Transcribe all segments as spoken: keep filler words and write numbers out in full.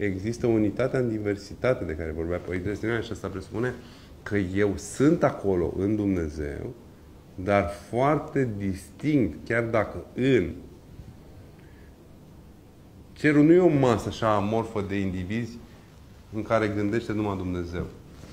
există unitatea în diversitate de care vorbea Părintele Stăniloae și asta presupune că eu sunt acolo în Dumnezeu, dar foarte distinct, chiar dacă în cerul nu e o masă așa amorfă de indivizi în care gândește numai Dumnezeu.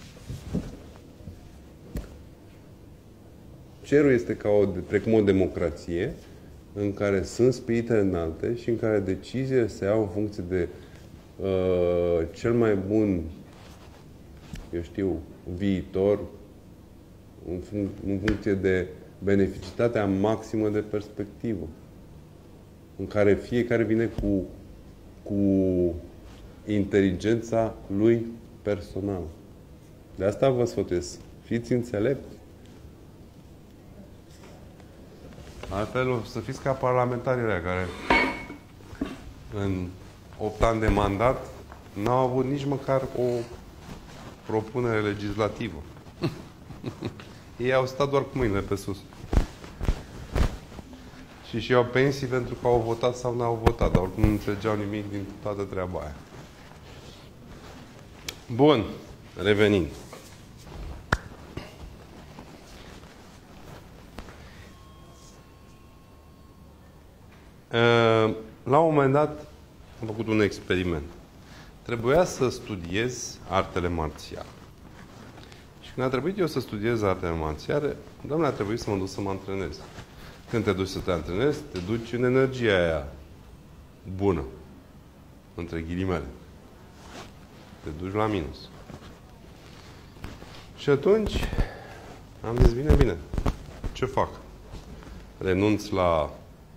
Cerul este ca o, precum o democrație în care sunt spirite înalte și în care deciziile se iau în funcție de uh, cel mai bun, eu știu, viitor, în, func- în funcție de beneficitatea maximă de perspectivă, în care fiecare vine cu, cu inteligența lui personală. De asta vă sfătuiesc. Fiți înțelepți. Altfel o să fiți ca parlamentarii ăia care în opt ani de mandat n-au avut nici măcar o propunere legislativă. Ei au stat doar cu mâinile pe sus. Și și iau pensii pentru că au votat sau n-au votat, dar oricum nu înțelegeau nimic din toată treaba aia. Bun. Revenind. La un moment dat am făcut un experiment. Trebuia să studiez artele marțiale. Și când a trebuit eu să studiez artele marțiale, Doamne, a trebuit să mă duc să mă antrenez. Când te duci să te antrenezi, te duci în energia aia bună. Între ghilimele. Te duci la minus. Și atunci am zis, bine, bine. Ce fac? Renunț la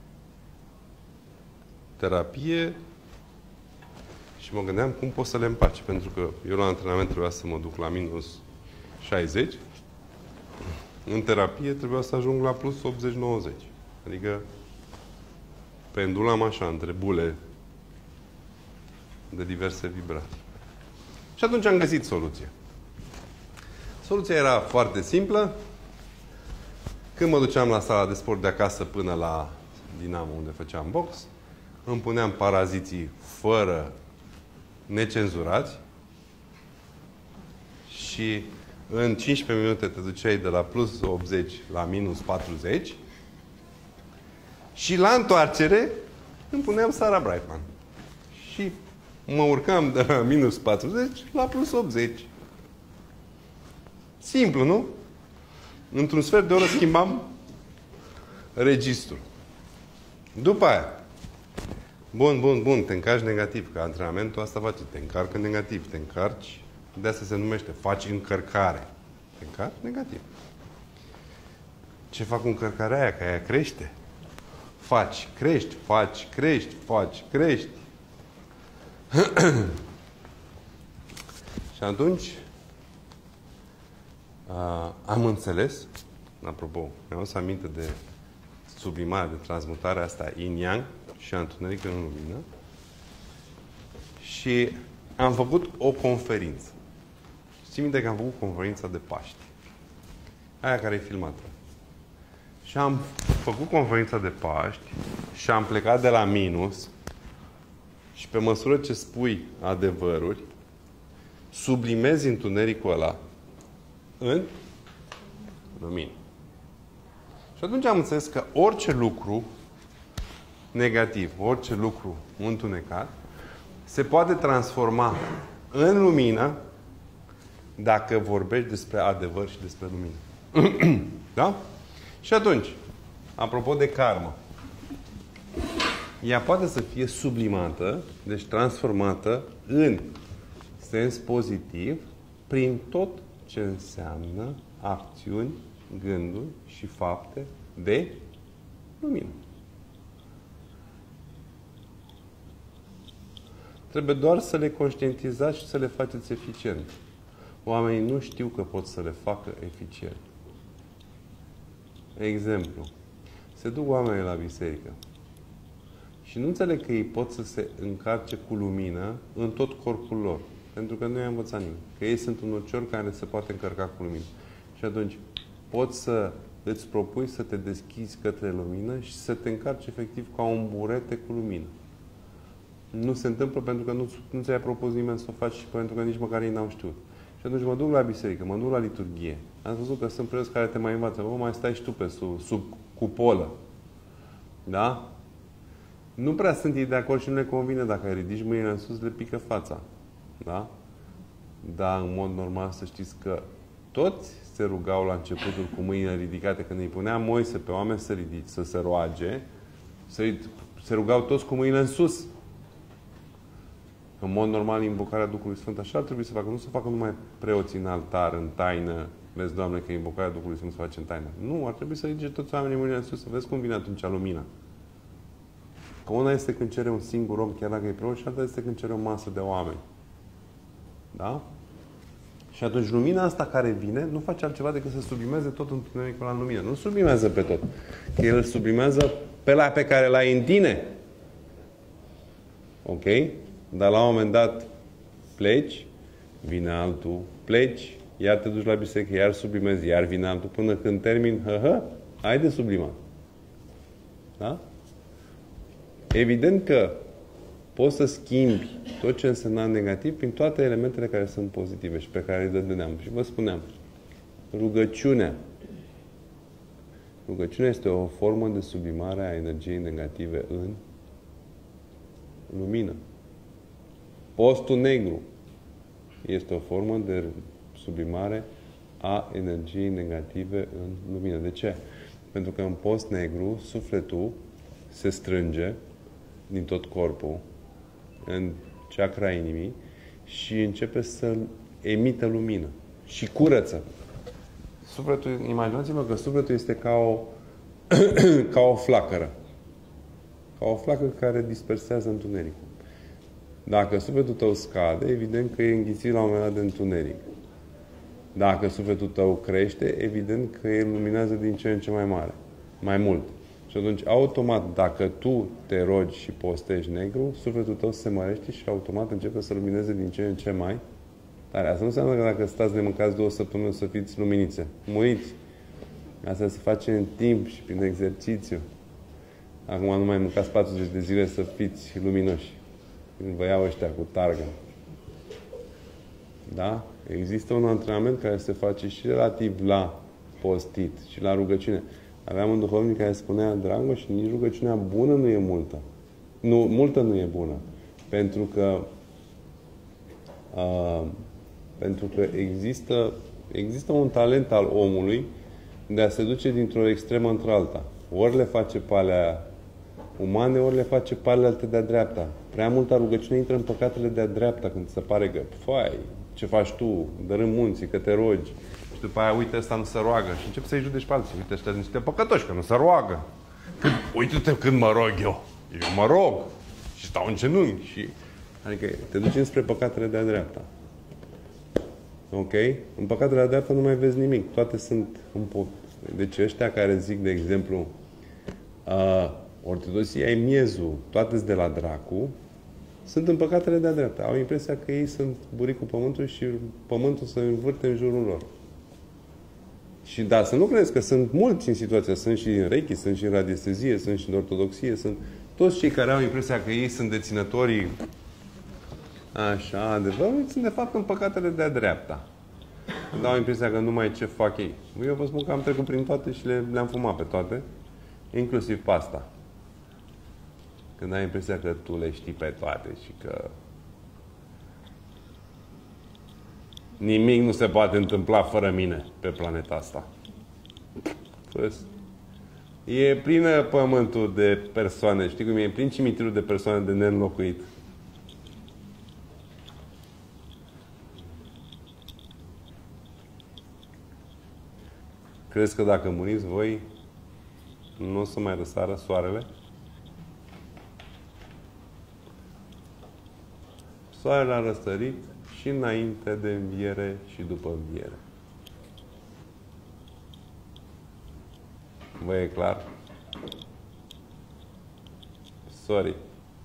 terapie și mă gândeam cum pot să le împaci. Pentru că eu la antrenament trebuia să mă duc la minus șaizeci. În terapie trebuia să ajung la plus optzeci nouăzeci. Adică pendulam așa între bule de diverse vibrații. Și atunci am găsit soluția. Soluția era foarte simplă. Când mă duceam la sala de sport de acasă până la Dinamo, unde făceam box, îmi puneam paraziții fără necenzurați și în cincisprezece minute te duceai de la plus optzeci la minus patruzeci și la întoarcere îmi puneam Sara Brightman. Și mă urcam de la minus patruzeci la plus optzeci. Simplu, nu? Într-un sfert de oră schimbam registrul. După aia, bun, bun, bun, te încarci negativ, că antrenamentul asta face, te încarcă negativ, te încarci, de asta se numește, faci încărcare. Te încarci negativ. Ce fac cu încărcarea aia? Că aia crește. Faci, crești, faci, crești, faci, crești. Și atunci a, am înțeles, apropo, mi-am adus aminte de sublimarea, de transmutarea asta yin-yang și întuneric în lumină și am făcut o conferință. Țin minte că am făcut conferința de Paști. Aia care e filmată. Și am făcut conferința de Paști și am plecat de la minus și pe măsură ce spui adevăruri, sublimezi întunericul ăla în lumină. Și atunci am înțeles că orice lucru negativ, orice lucru întunecat, se poate transforma în lumină dacă vorbești despre adevăr și despre lumină. Da? Și atunci, apropo de karmă, ea poate să fie sublimată, deci transformată în sens pozitiv prin tot ce înseamnă acțiuni, gânduri și fapte de lumină. Trebuie doar să le conștientizați și să le faceți eficient. Oamenii nu știu că pot să le facă eficient. Exemplu. Se duc oamenii la biserică și nu înțeleg că ei pot să se încarce cu lumină în tot corpul lor. Pentru că nu i-a învățat nimeni. Că ei sunt un ucior care se poate încărca cu lumină. Și atunci poți să îți propui să te deschizi către lumină și să te încarci efectiv ca un burete cu lumină. Nu se întâmplă pentru că nu, nu ți-ai propus nimeni să o faci și pentru că nici măcar ei n-au știut. Și atunci mă duc la biserică, mă duc la liturghie. Am văzut că sunt preoți care te mai învață. Bă, mai stai și tu pe sub, sub cupolă. Da? Nu prea sunt ei de acord și nu le convine dacă îi ridici mâinile în sus, le pică fața. Da? Dar în mod normal să știți că toți se rugau la începutul cu mâinile ridicate. Când îi punea Moise pe oameni să, ridici, să se roage, să se rugau toți cu mâinile în sus. În mod normal, invocarea Duhului Sfânt așa ar trebui să facă. Nu să facă numai preoții în altar, în taină. Vezi, Doamne, că invocarea Duhului Sfânt se face în taină. Nu, ar trebui să ridice toți oamenii mâinile în sus, să vezi cum vine atunci lumina. Că una este când cere un singur om, chiar dacă e preot, și alta este când cere o masă de oameni. Da? Și atunci lumina asta care vine nu face altceva decât să sublimeze tot întunericul în lumină. Nu sublimează pe tot. Că el sublimează pe la pe care l-ai în tine. Ok? Dar la un moment dat pleci, vine altul, pleci, iar te duci la biserică, iar sublimezi, iar vine altul, până când termin, hă, hă, ai de sublimat. Da? Evident că poți să schimbi tot ce însemna negativ prin toate elementele care sunt pozitive și pe care le dădeam. Și vă spuneam, rugăciunea. Rugăciunea este o formă de sublimare a energiei negative în lumină. Postul negru este o formă de sublimare a energiei negative în lumină. De ce? Pentru că în post negru sufletul se strânge din tot corpul în chakra inimii și începe să emită lumină și curăță. Sufletul, imaginați-vă că sufletul este ca o ca o flacără. Ca o flacără care dispersează întunericul. Dacă sufletul tău scade, evident că e înghițit la un moment dat de întuneric. Dacă sufletul tău crește, evident că el luminează din ce în ce mai mare. Mai mult. Și atunci, automat, dacă tu te rogi și postești negru, sufletul tău se mărește și automat începe să lumineze din ce în ce mai tare. Asta nu înseamnă că dacă stați de mâncați două săptămâni o să fiți luminițe. Muriți. Asta se face în timp și prin exercițiu. Acum nu mai mâncați patruzeci de zile să fiți luminoși. Când vă iau ăștia cu targă. Da? Există un antrenament care se face și relativ la postit și la rugăciune. Aveam un duhovnic care spunea, Dragoș, nici rugăciunea bună nu e multă. Nu, multă nu e bună. Pentru că uh, pentru că există există un talent al omului de a se duce dintr-o extremă într-alta. Ori le face pe alea umane, ori le face pe ale alte de-a dreapta. Prea multă rugăciune intră în păcatele de-a dreapta când se pare că, fai, ce faci tu, dărâm munții, că te rogi. Și după aia, uite, ăsta nu se roagă. Și începi să-i judeci pe alții. Uite, ăștia sunt niște păcătoși, că nu se roagă. Când, uite-te când mă rog eu. Eu mă rog. Și stau în genunchi. Și... Adică te duci înspre păcatele de-a dreapta. Ok? În păcatele de-a dreapta nu mai vezi nimic. Toate sunt un po... Deci ăștia care zic, de exemplu, uh, ortodoxia e miezul, toate de la dracu, sunt în păcatele de-a dreapta. Au impresia că ei sunt buricul pământului și pământul se învârte în jurul lor. Și da, să nu credeți că sunt mulți în situația. Sunt și în Reiki, sunt și în radiestezie, sunt și în ortodoxie, sunt toți cei care au impresia că ei sunt deținătorii așa, adevărul, sunt de fapt în păcatele de-a dreapta. Când au impresia că numai ce fac ei. Eu vă spun că am trecut prin toate și le, le-am fumat pe toate, inclusiv pe asta. Când ai impresia că tu le știi pe toate și că nimic nu se poate întâmpla fără mine pe planeta asta. Păi, e plină pământul de persoane, știi cum e? E plin cimitirul de persoane de neînlocuit. Crezi că dacă muriți voi, nu o să mai răsară soarele? Soarele a răsărit și înainte de înviere și după înviere. Vă e clar? Sorry.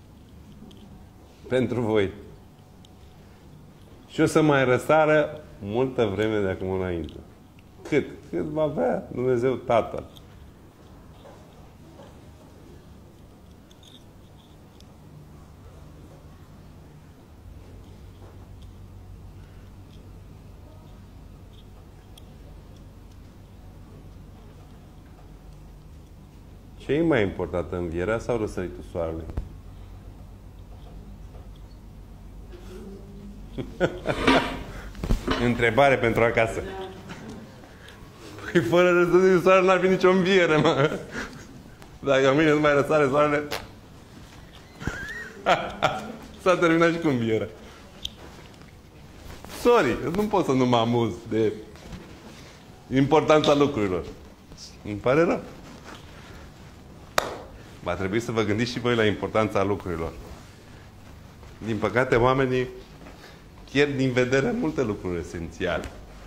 Pentru voi. Și o să mai răsară multă vreme de acum înainte. Cât? Cât va avea Dumnezeu Tatăl. Ce e mai important, învierea sau răsăritul soarelui? Întrebare pentru acasă. Păi fără răsăritul soarelui n-ar fi nicio înviere, mă. Dacă mâine nu mai răsare soarele, s-a terminat și cu învierea. Sorry, nu pot să nu mă amuz de importanța lucrurilor. Îmi pare rău. Va trebui să vă gândiți și voi la importanța lucrurilor. Din păcate, oamenii pierd din vedere multe lucruri esențiale.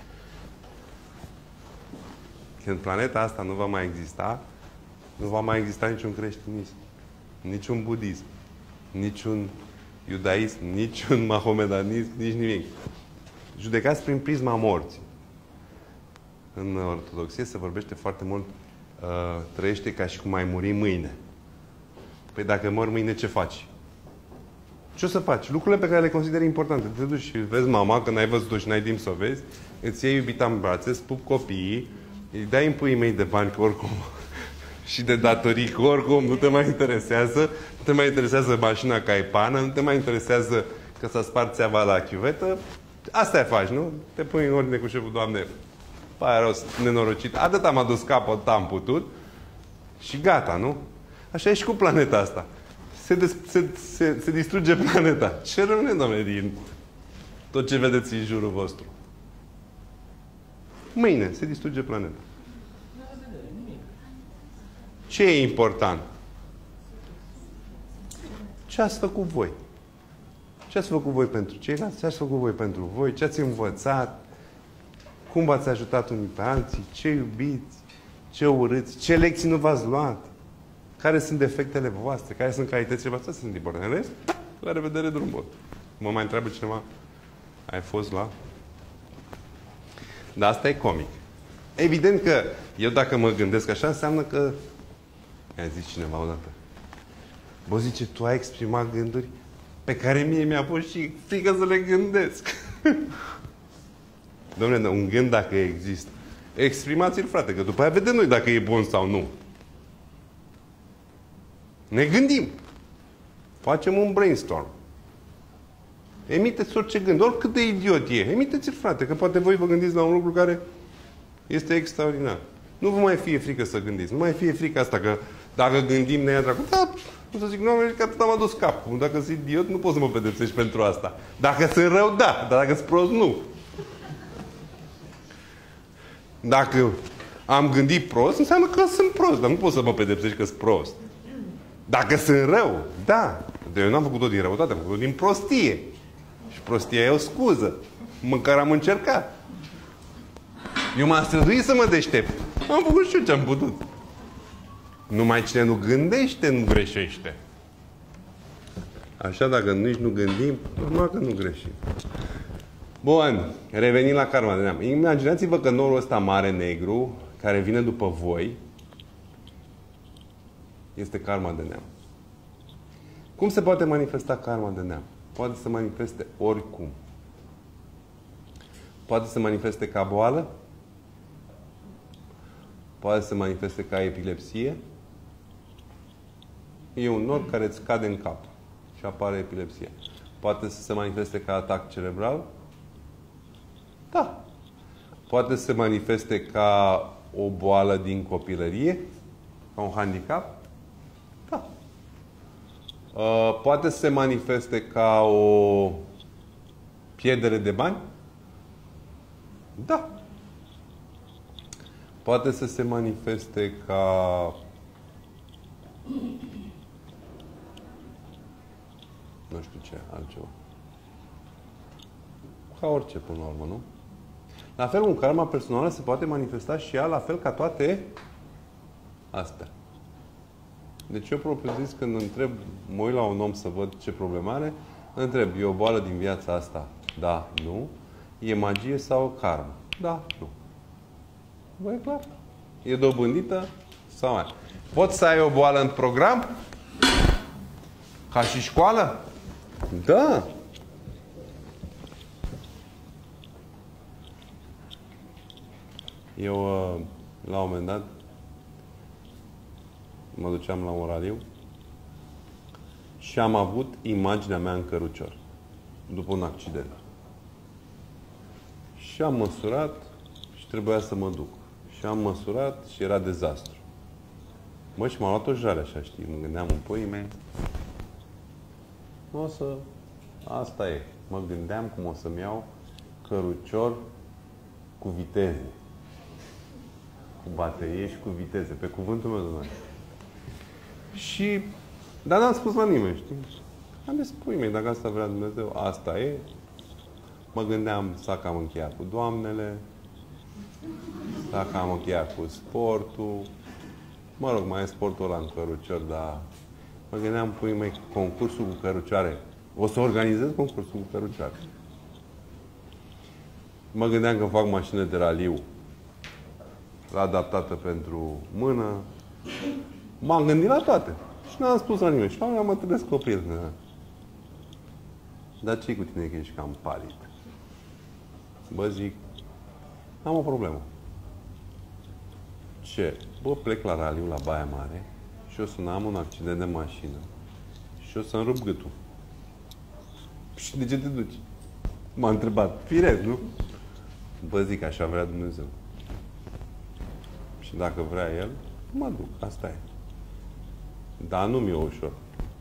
Când planeta asta nu va mai exista, nu va mai exista niciun creștinism, niciun budism, niciun iudaism, niciun mahomedanism, nici nimic. Judecați prin prisma morții. În ortodoxie se vorbește foarte mult uh, trăiește ca și cum ai muri mâine. Păi dacă mor mâine, ce faci? Ce o să faci? Lucrurile pe care le consideri importante. Te duci și vezi mama, că n-ai văzut-o și n-ai timp să o vezi, îți iei iubita în brațe, îți pup copiii, îi dai în puii mei de bani, că oricum, și de datorii, că oricum nu te mai interesează, nu te mai interesează mașina ca e pană, nu te mai interesează că s-a spart țeava la chiuvetă. Asta faci, nu? Te pui în ordine cu șeful, Doamne, păi rău, nenorocit. Atât am adus capul, atât am putut. Și gata, nu? Așa e și cu planeta asta. Se, des, se, se, se distruge planeta. Ce rămâne, Doamne, din tot ce vedeți în jurul vostru? Mâine se distruge planeta. Ce e important? Ce ați făcut voi? Ce ați făcut voi pentru ceilalți? Ce ați făcut voi pentru voi? Ce ați învățat? Cum v-ați ajutat unii pe alții? Ce iubiți? Ce urâți? Ce lecții nu v-ați luat? Care sunt defectele voastre? Care sunt calitățile voastre? Sunt importante. În rest, la revedere, drum bun. Mă mai întreabă cineva, ai fost la... Dar asta e comic. Evident că eu dacă mă gândesc așa, înseamnă că... Mi-a zis cineva odată. Bă, zice, tu ai exprimat gânduri pe care mie mi-a fost și frică să le gândesc. Dom'le, un gând dacă există, exprimați-l, frate, că după aia vedem noi dacă e bun sau nu. Ne gândim. Facem un brainstorm. Emiteți orice gând, oricât de idiot e. Emiteți-l, frate, că poate voi vă gândiți la un lucru care este extraordinar. Nu vă mai fie frică să gândiți. Nu mai fie frică asta că dacă gândim ne ia dracu. Da, o să zic, nu, că atât am adus capul. Dacă sunt idiot, nu poți să mă pedepsești pentru asta. Dacă sunt rău, da. Dar dacă sunt prost, nu. Dacă am gândit prost, înseamnă că sunt prost. Dar nu poți să mă pedepsești că sunt prost. Dacă sunt rău, da. Dar eu n-am făcut-o din răutate, am făcut-o din prostie. Și prostia e o scuză. Măcar am încercat. Eu m-am străduit să mă deștept. Am făcut și eu ce am putut. Numai cine nu gândește, nu greșește. Așa, dacă nici nu gândim, normal că nu greșim. Bun, revenim la karma de neam. Imaginați-vă că norul ăsta mare, negru, care vine după voi, este karma de neam. Cum se poate manifesta karma de neam? Poate să manifeste oricum. Poate să manifeste ca boală, poate să manifeste ca epilepsie. E un nor care îți cade în cap și apare epilepsia. Poate să se manifeste ca atac cerebral. Da. Poate să se manifeste ca o boală din copilărie, ca un handicap. Da. Uh, poate să se manifeste ca o pierdere de bani. Da. Poate să se manifeste ca nu știu ce, altceva. Ca orice, până la urmă, nu? La fel, un karma personală se poate manifesta și ea la fel ca toate astea. Deci eu propus când întreb, mă uit la un om să văd ce problemă are, întreb, e o boală din viața asta? Da, nu. E magie sau karma? Da, nu. Bă, e clar. E dobândită sau mai? Poți să ai o boală în program? Ca și școală? Da. Eu, la un moment dat, mă duceam la un raliu și am avut imaginea mea în cărucior după un accident. Și am măsurat și trebuia să mă duc. Și am măsurat și era dezastru. Mă, și m-a luat o jale așa, știi? Mă gândeam în puii mei. O să... Asta e. Mă gândeam cum o să-mi iau cărucior cu viteze. Cu baterie și cu viteze. Pe cuvântul meu, domnule. Și... Dar n-am spus la nimeni, știi? Am zis, puii mei, dacă asta vrea Dumnezeu, asta e. Mă gândeam să cam încheiat cu doamnele, să cam încheiat cu sportul. Mă rog, mai e sportul ăla în cărucior, dar mă gândeam, puii mei, concursul cu cărucioare. O să organizez concursul cu cărucioare. Mă gândeam că fac mașină de raliu adaptată pentru mână. M-am gândit la toate. Și n-am spus la nimeni. Și la mă întâlnesc cu o prietenă. Dar ce-i cu tine că ești cam palid? Bă, zic, am o problemă. Ce? Bă, plec la raliu la Baia Mare și o să am un accident de mașină și o să-mi rup gâtul. Și de ce te duci? M-a întrebat. Firesc, nu? Bă, zic, așa vrea Dumnezeu. Și dacă vrea El, mă duc. Asta e. Dar nu mi-e ușor.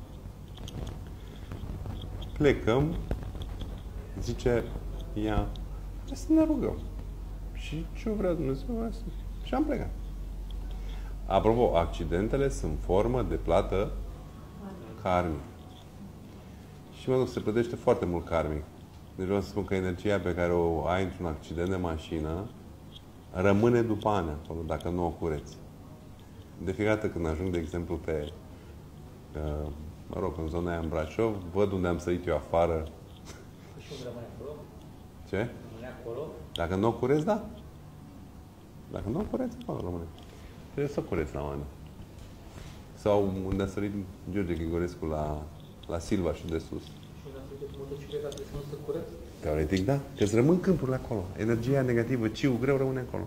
Plecăm, zice ea, hai să ne rugăm. Și ce vrea Dumnezeu, vrea să... Și am plecat. Apropo, accidentele sunt formă de plată karmică. Și mă duc, se plătește foarte mult karmic. Deci vreau să spun că energia pe care o ai într-un accident de mașină rămâne după ani acolo, dacă nu o cureți. De fiecare dată când ajung, de exemplu, pe uh, mă rog, în zona aia în Brașov, văd unde am sărit eu afară. Și unde rămâne acolo? Ce? Rămâne acolo? Dacă nu o cureți, da. Dacă nu o cureți, acolo rămâne. Trebuie să o cureți la oameni. Sau unde a sărit George Grigorescu la, la Silva și de sus. Și unde a sărit cu motocicleta, trebuie să nu se cureți? Teoretic, da. Că îți rămân câmpurile acolo. Energia negativă, ciu, greu rămâne acolo.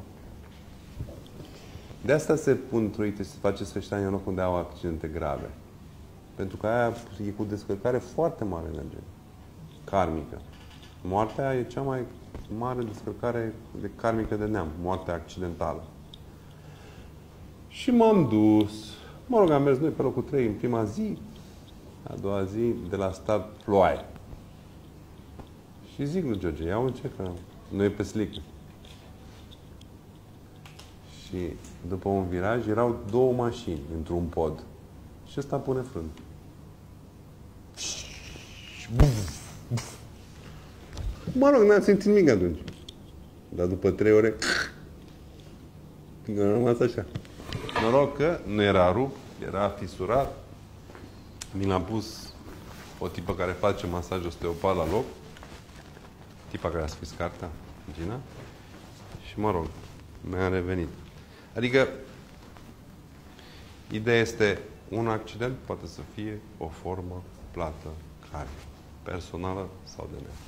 De asta se pun truite și se face sfeștanie în loc unde au accidente grave. Pentru că aia e cu descărcare foarte mare energie. Karmică. Moartea e cea mai mare descărcare de karmică de neam. Moartea accidentală. Și m-am dus. Mă rog, am mers noi pe locul trei în prima zi. A doua zi, de la start, ploaie. Și zic lui George, ia un ce că nu e pe slică. Și după un viraj erau două mașini într-un pod. Și ăsta pune frân. Mă rog, n-am simțit nimic atunci. Dar după trei ore am rămas așa. Noroc că nu era rupt, era fisurat. Mi l-a pus o tipă care face masaj osteopat la loc. Tipa care a scris cartea, Gina. Și mă rog, mi-a revenit. Adică, ideea este, un accident poate să fie o formă plată care, personală sau de neam.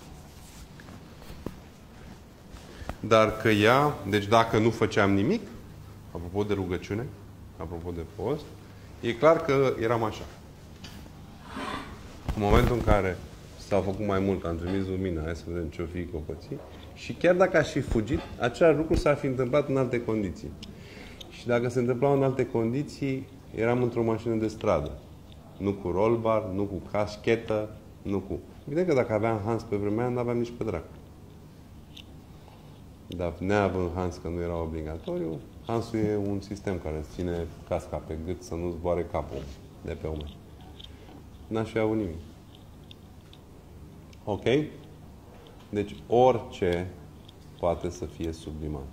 Dar că ea, deci dacă nu făceam nimic, apropo de rugăciune, apropo de post, e clar că eram așa. În momentul în care s-au făcut mai mult, am trimis lumina, hai să vedem ce-o fi copății, și chiar dacă aș fi fugit, același lucru s-ar fi întâmplat în alte condiții. Și dacă se întâmplau în alte condiții, eram într-o mașină de stradă. Nu cu rollbar, nu cu caschetă, nu cu... Evident că dacă aveam Hans pe vremea, nu aveam nici pe dracu. Dar neavând Hans, că nu era obligatoriu, Hansul e un sistem care îți ține casca pe gât să nu zboare capul de pe umeri. N-aș fi avut nimic. Ok? Deci orice poate să fie sublimat.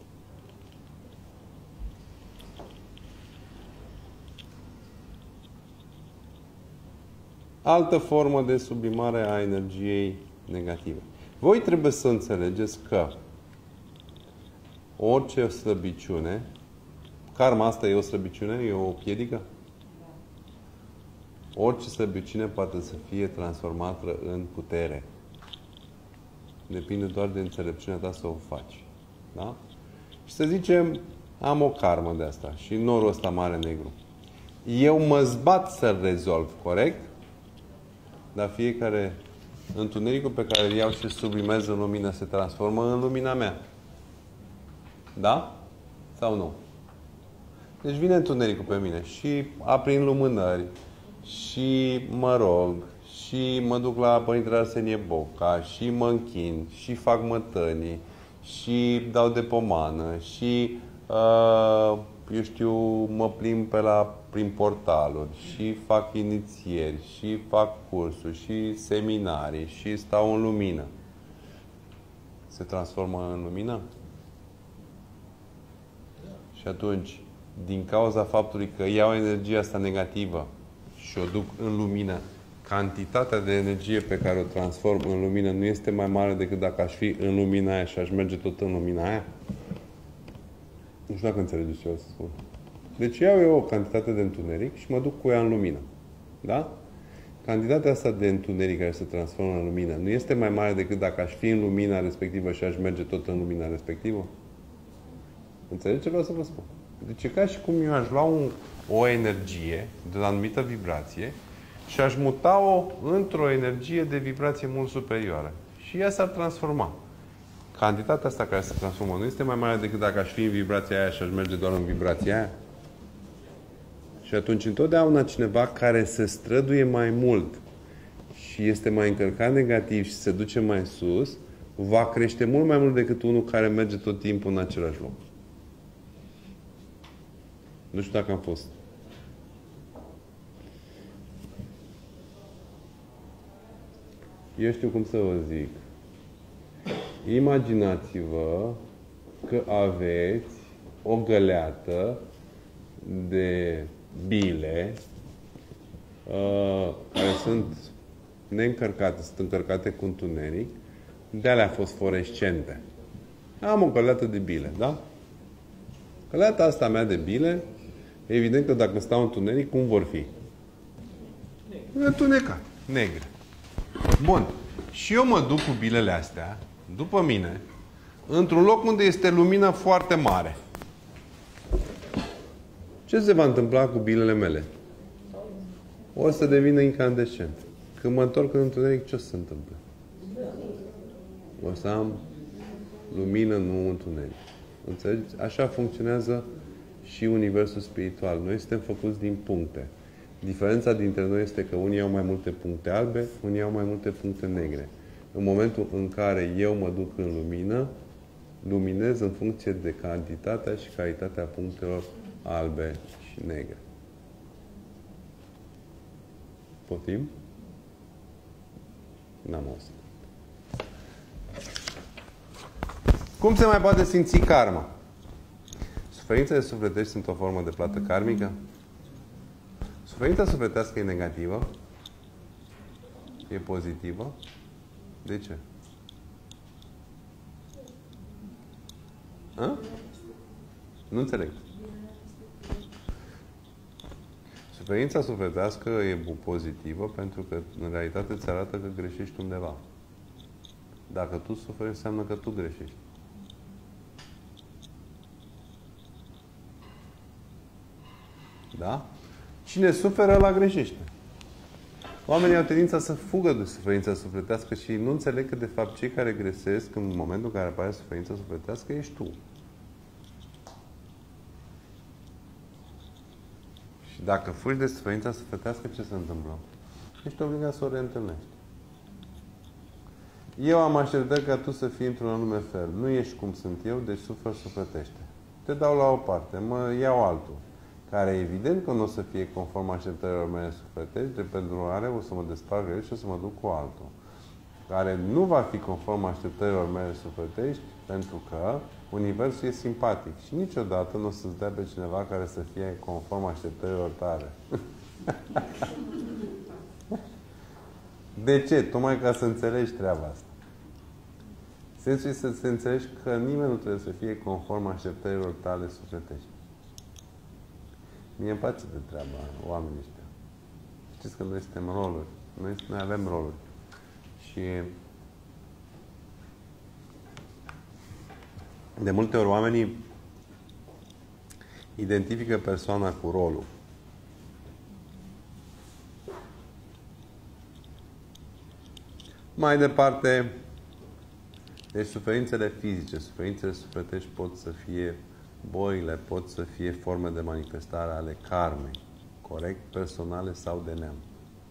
Altă formă de sublimare a energiei negative. Voi trebuie să înțelegeți că orice slăbiciune, karma asta e o slăbiciune, e o piedică? Orice slăbiciune poate să fie transformată în putere. Depinde doar de înțelepciunea ta să o faci. Da? Și să zicem, am o karmă de asta și norul ăsta mare negru. Eu mă zbat să-l rezolv, corect? Dar fiecare întunericul pe care îl iau și sublimez în lumină se transformă în lumina mea. Da? Sau nu? Deci vine întunericul pe mine și aprind lumânări și mă rog și mă duc la Părintele Arsenie Boca și mă închin și fac mătănii și dau de pomană și uh, eu știu, mă plimb pe la, prin portaluri și fac inițieri și fac cursuri și seminarii și stau în lumină. Se transformă în lumină? Și atunci, din cauza faptului că iau energia asta negativă și o duc în lumină, cantitatea de energie pe care o transform în lumină nu este mai mare decât dacă aș fi în lumina aia și aș merge tot în lumina aia? Nu știu dacă înțelegeți ce o să spun. Deci iau eu o cantitate de întuneric și mă duc cu ea în lumină. Da? Cantitatea asta de întuneric care se transformă în lumină nu este mai mare decât dacă aș fi în lumina respectivă și aș merge tot în lumina respectivă? Înțelegeți ce vreau să vă spun? Deci e ca și cum eu aș lua un, o energie de la anumită vibrație și aș muta-o într-o energie de vibrație mult superioară. Și ea s-ar transforma. Cantitatea asta care se transformă nu este mai mare decât dacă aș fi în vibrația aia și aș merge doar în vibrația aia? Și atunci întotdeauna cineva care se străduie mai mult și este mai încărcat negativ și se duce mai sus, va crește mult mai mult decât unul care merge tot timpul în același loc. Nu știu dacă am fost. Eu știu cum să vă zic. Imaginați-vă că aveți o găleată de bile uh, care sunt neîncărcate, sunt încărcate cu întuneric, de-alea fosforescente. Am o găleată de bile, da? Găleata asta mea de bile, evident că dacă stau în întuneric, cum vor fi? Întunecat, negre. Bun. Și eu mă duc cu bilele astea, după mine, într-un loc unde este lumină foarte mare. Ce se va întâmpla cu bilele mele? O să devină incandescent. Când mă întorc în întuneric, ce o să se întâmple? O să am lumină, nu întuneric. Înțelegeți? Așa funcționează și universul spiritual. Noi suntem făcuți din puncte. Diferența dintre noi este că unii au mai multe puncte albe, unii au mai multe puncte negre. În momentul în care eu mă duc în lumină, luminez în funcție de cantitatea și calitatea punctelor albe și negre. Poftim? N-am auzit. Cum se mai poate simți karma? Suferințele sufletești sunt o formă de plată karmică? Suferința sufletească e negativă? E pozitivă? De ce? A? Nu înțeleg. Suferința sufletească e pozitivă pentru că în realitate îți arată că greșești undeva. Dacă tu suferi, înseamnă că tu greșești. Da? Cine suferă, ăla greșește. Oamenii au tendința să fugă de suferința sufletească și nu înțeleg că, de fapt, cei care greșesc în momentul în care apare suferința sufletească ești tu. Și dacă fugi de suferința sufletească, ce se întâmplă? Ești obligat să o reîntâlnești. Eu am așteptat ca tu să fii într-un anume fel. Nu ești cum sunt eu, deci suferi sufletește. Te dau la o parte, mă iau altul, care evident că nu o să fie conform așteptărilor mele sufletești, de pentru care o să mă desparg el și o să mă duc cu altul. Care nu va fi conform așteptărilor mele sufletești, pentru că universul e simpatic. Și niciodată nu o să-ți dea pe cineva care să fie conform așteptărilor tale. De ce? Tocmai ca să înțelegi treaba asta. Sensul este să înțelegi că nimeni nu trebuie să fie conform așteptărilor tale sufletești. Mie îmi place de treaba oamenii ăștia. Știți că noi suntem roluri. Noi, noi avem roluri. Și de multe ori oamenii identifică persoana cu rolul. Mai departe, deci suferințele fizice, suferințele sufletești pot să fie bolile, pot să fie forme de manifestare ale karmei, corect? Personale sau de neam.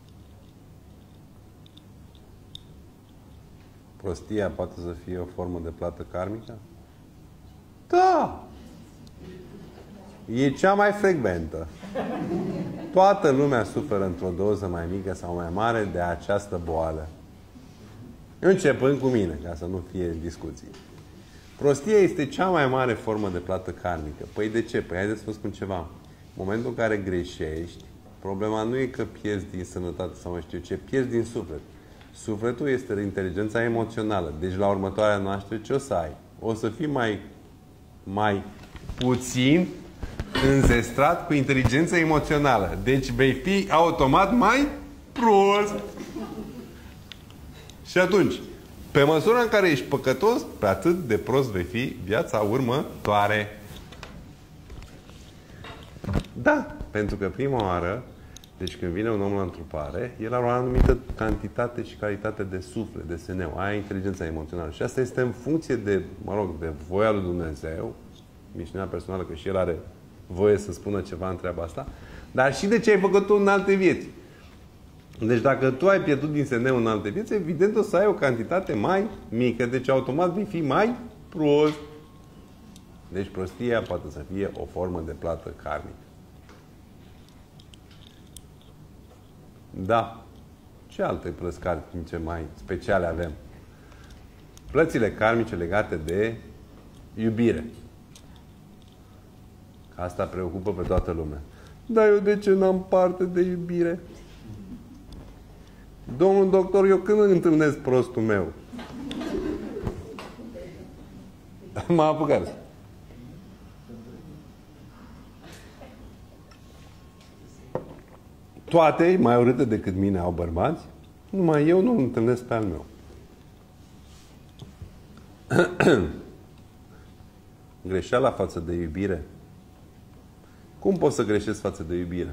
Prostia poate să fie o formă de plată karmică? Da! E cea mai frecventă. Toată lumea suferă într-o doză mai mică sau mai mare de această boală. Începând cu mine, ca să nu fie discuții. Prostia este cea mai mare formă de plată karmică. Păi de ce? Păi haideți să vă spun ceva. În momentul în care greșești, problema nu e că pierzi din sănătate sau mai știu ce, pierzi din suflet. Sufletul este inteligența emoțională. Deci la următoarea noastră ce o să ai? O să fii mai, mai puțin înzestrat cu inteligența emoțională. Deci vei fi automat mai prost. Și atunci, pe măsură în care ești păcătos, pe atât de prost vei fi viața următoare. Da, pentru că prima oară, deci când vine un om la întrupare, el are o anumită cantitate și calitate de suflet, de seneu, aia inteligența emoțională. Și asta este în funcție de, mă rog, de voia lui Dumnezeu, mișnirea personală, că și el are voie să spună ceva în treaba asta, dar și de ce ai făcut tu în alte vieți. Deci dacă tu ai pierdut din seneu în alte vieți, evident o să ai o cantitate mai mică, deci automat vei fi mai prost. Deci prostia poate să fie o formă de plată karmică. Da. Ce alte plăți karmice mai speciale avem? Plățile karmice legate de iubire. Asta preocupă pe toată lumea. Dar eu de ce n-am parte de iubire? Domnul doctor, eu când întâlnesc prostul meu? M-a apucat. Toate, mai urâte decât mine, au bărbați, numai eu nu întâlnesc pe al meu. Greșeala față de iubire. Cum poți să greșești față de iubire?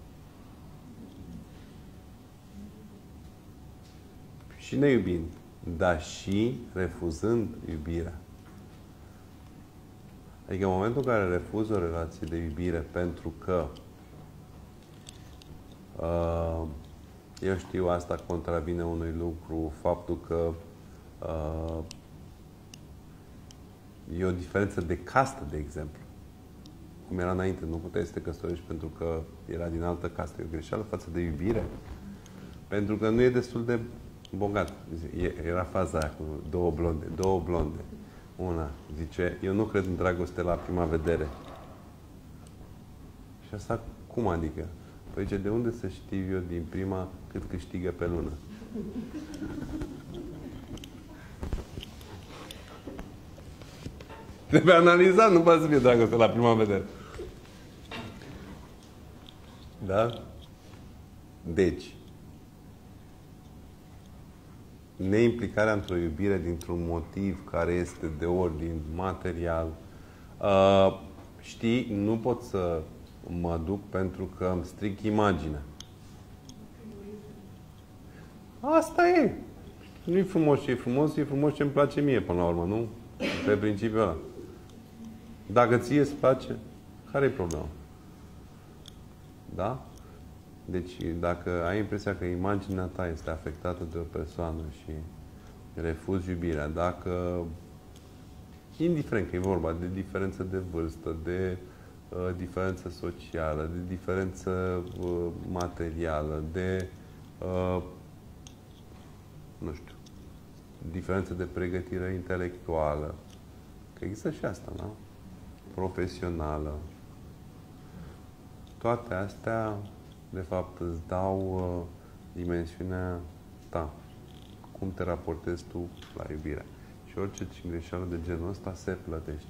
Și neiubind, dar și refuzând iubirea. Adică în momentul în care refuzi o relație de iubire pentru că uh, eu știu asta contravine unui lucru, faptul că uh, e o diferență de castă, de exemplu. Cum era înainte, nu puteai să te căsătorești pentru că era din altă castă. E o greșeală față de iubire. Pentru că nu e destul de bogat. Era faza aia cu două blonde. Două blonde. Una zice, eu nu cred în dragoste la prima vedere. Și asta cum adică? Păi zice, de unde să știu eu din prima cât câștigă pe lună? Trebuie analizat, nu poate să fie dragoste la prima vedere. Da? Deci, neimplicarea într-o iubire dintr-un motiv care este de ordin material. Uh, știi, nu pot să mă duc pentru că îmi stric imaginea. Asta e. Nu-i frumos ce e frumos, e frumos ce îmi place mie până la urmă, nu? Pe principiul ăla. Dacă ție îți place, care e problema? Da? Deci, dacă ai impresia că imaginea ta este afectată de o persoană și refuzi iubirea, dacă, indiferent că e vorba de diferență de vârstă, de uh, diferență socială, de diferență uh, materială, de, uh, nu știu, diferență de pregătire intelectuală, că există și asta, da? Profesională. Toate astea, de fapt, îți dau uh, dimensiunea ta. Cum te raportezi tu la iubire. Și orice greșeală de genul ăsta se plătește.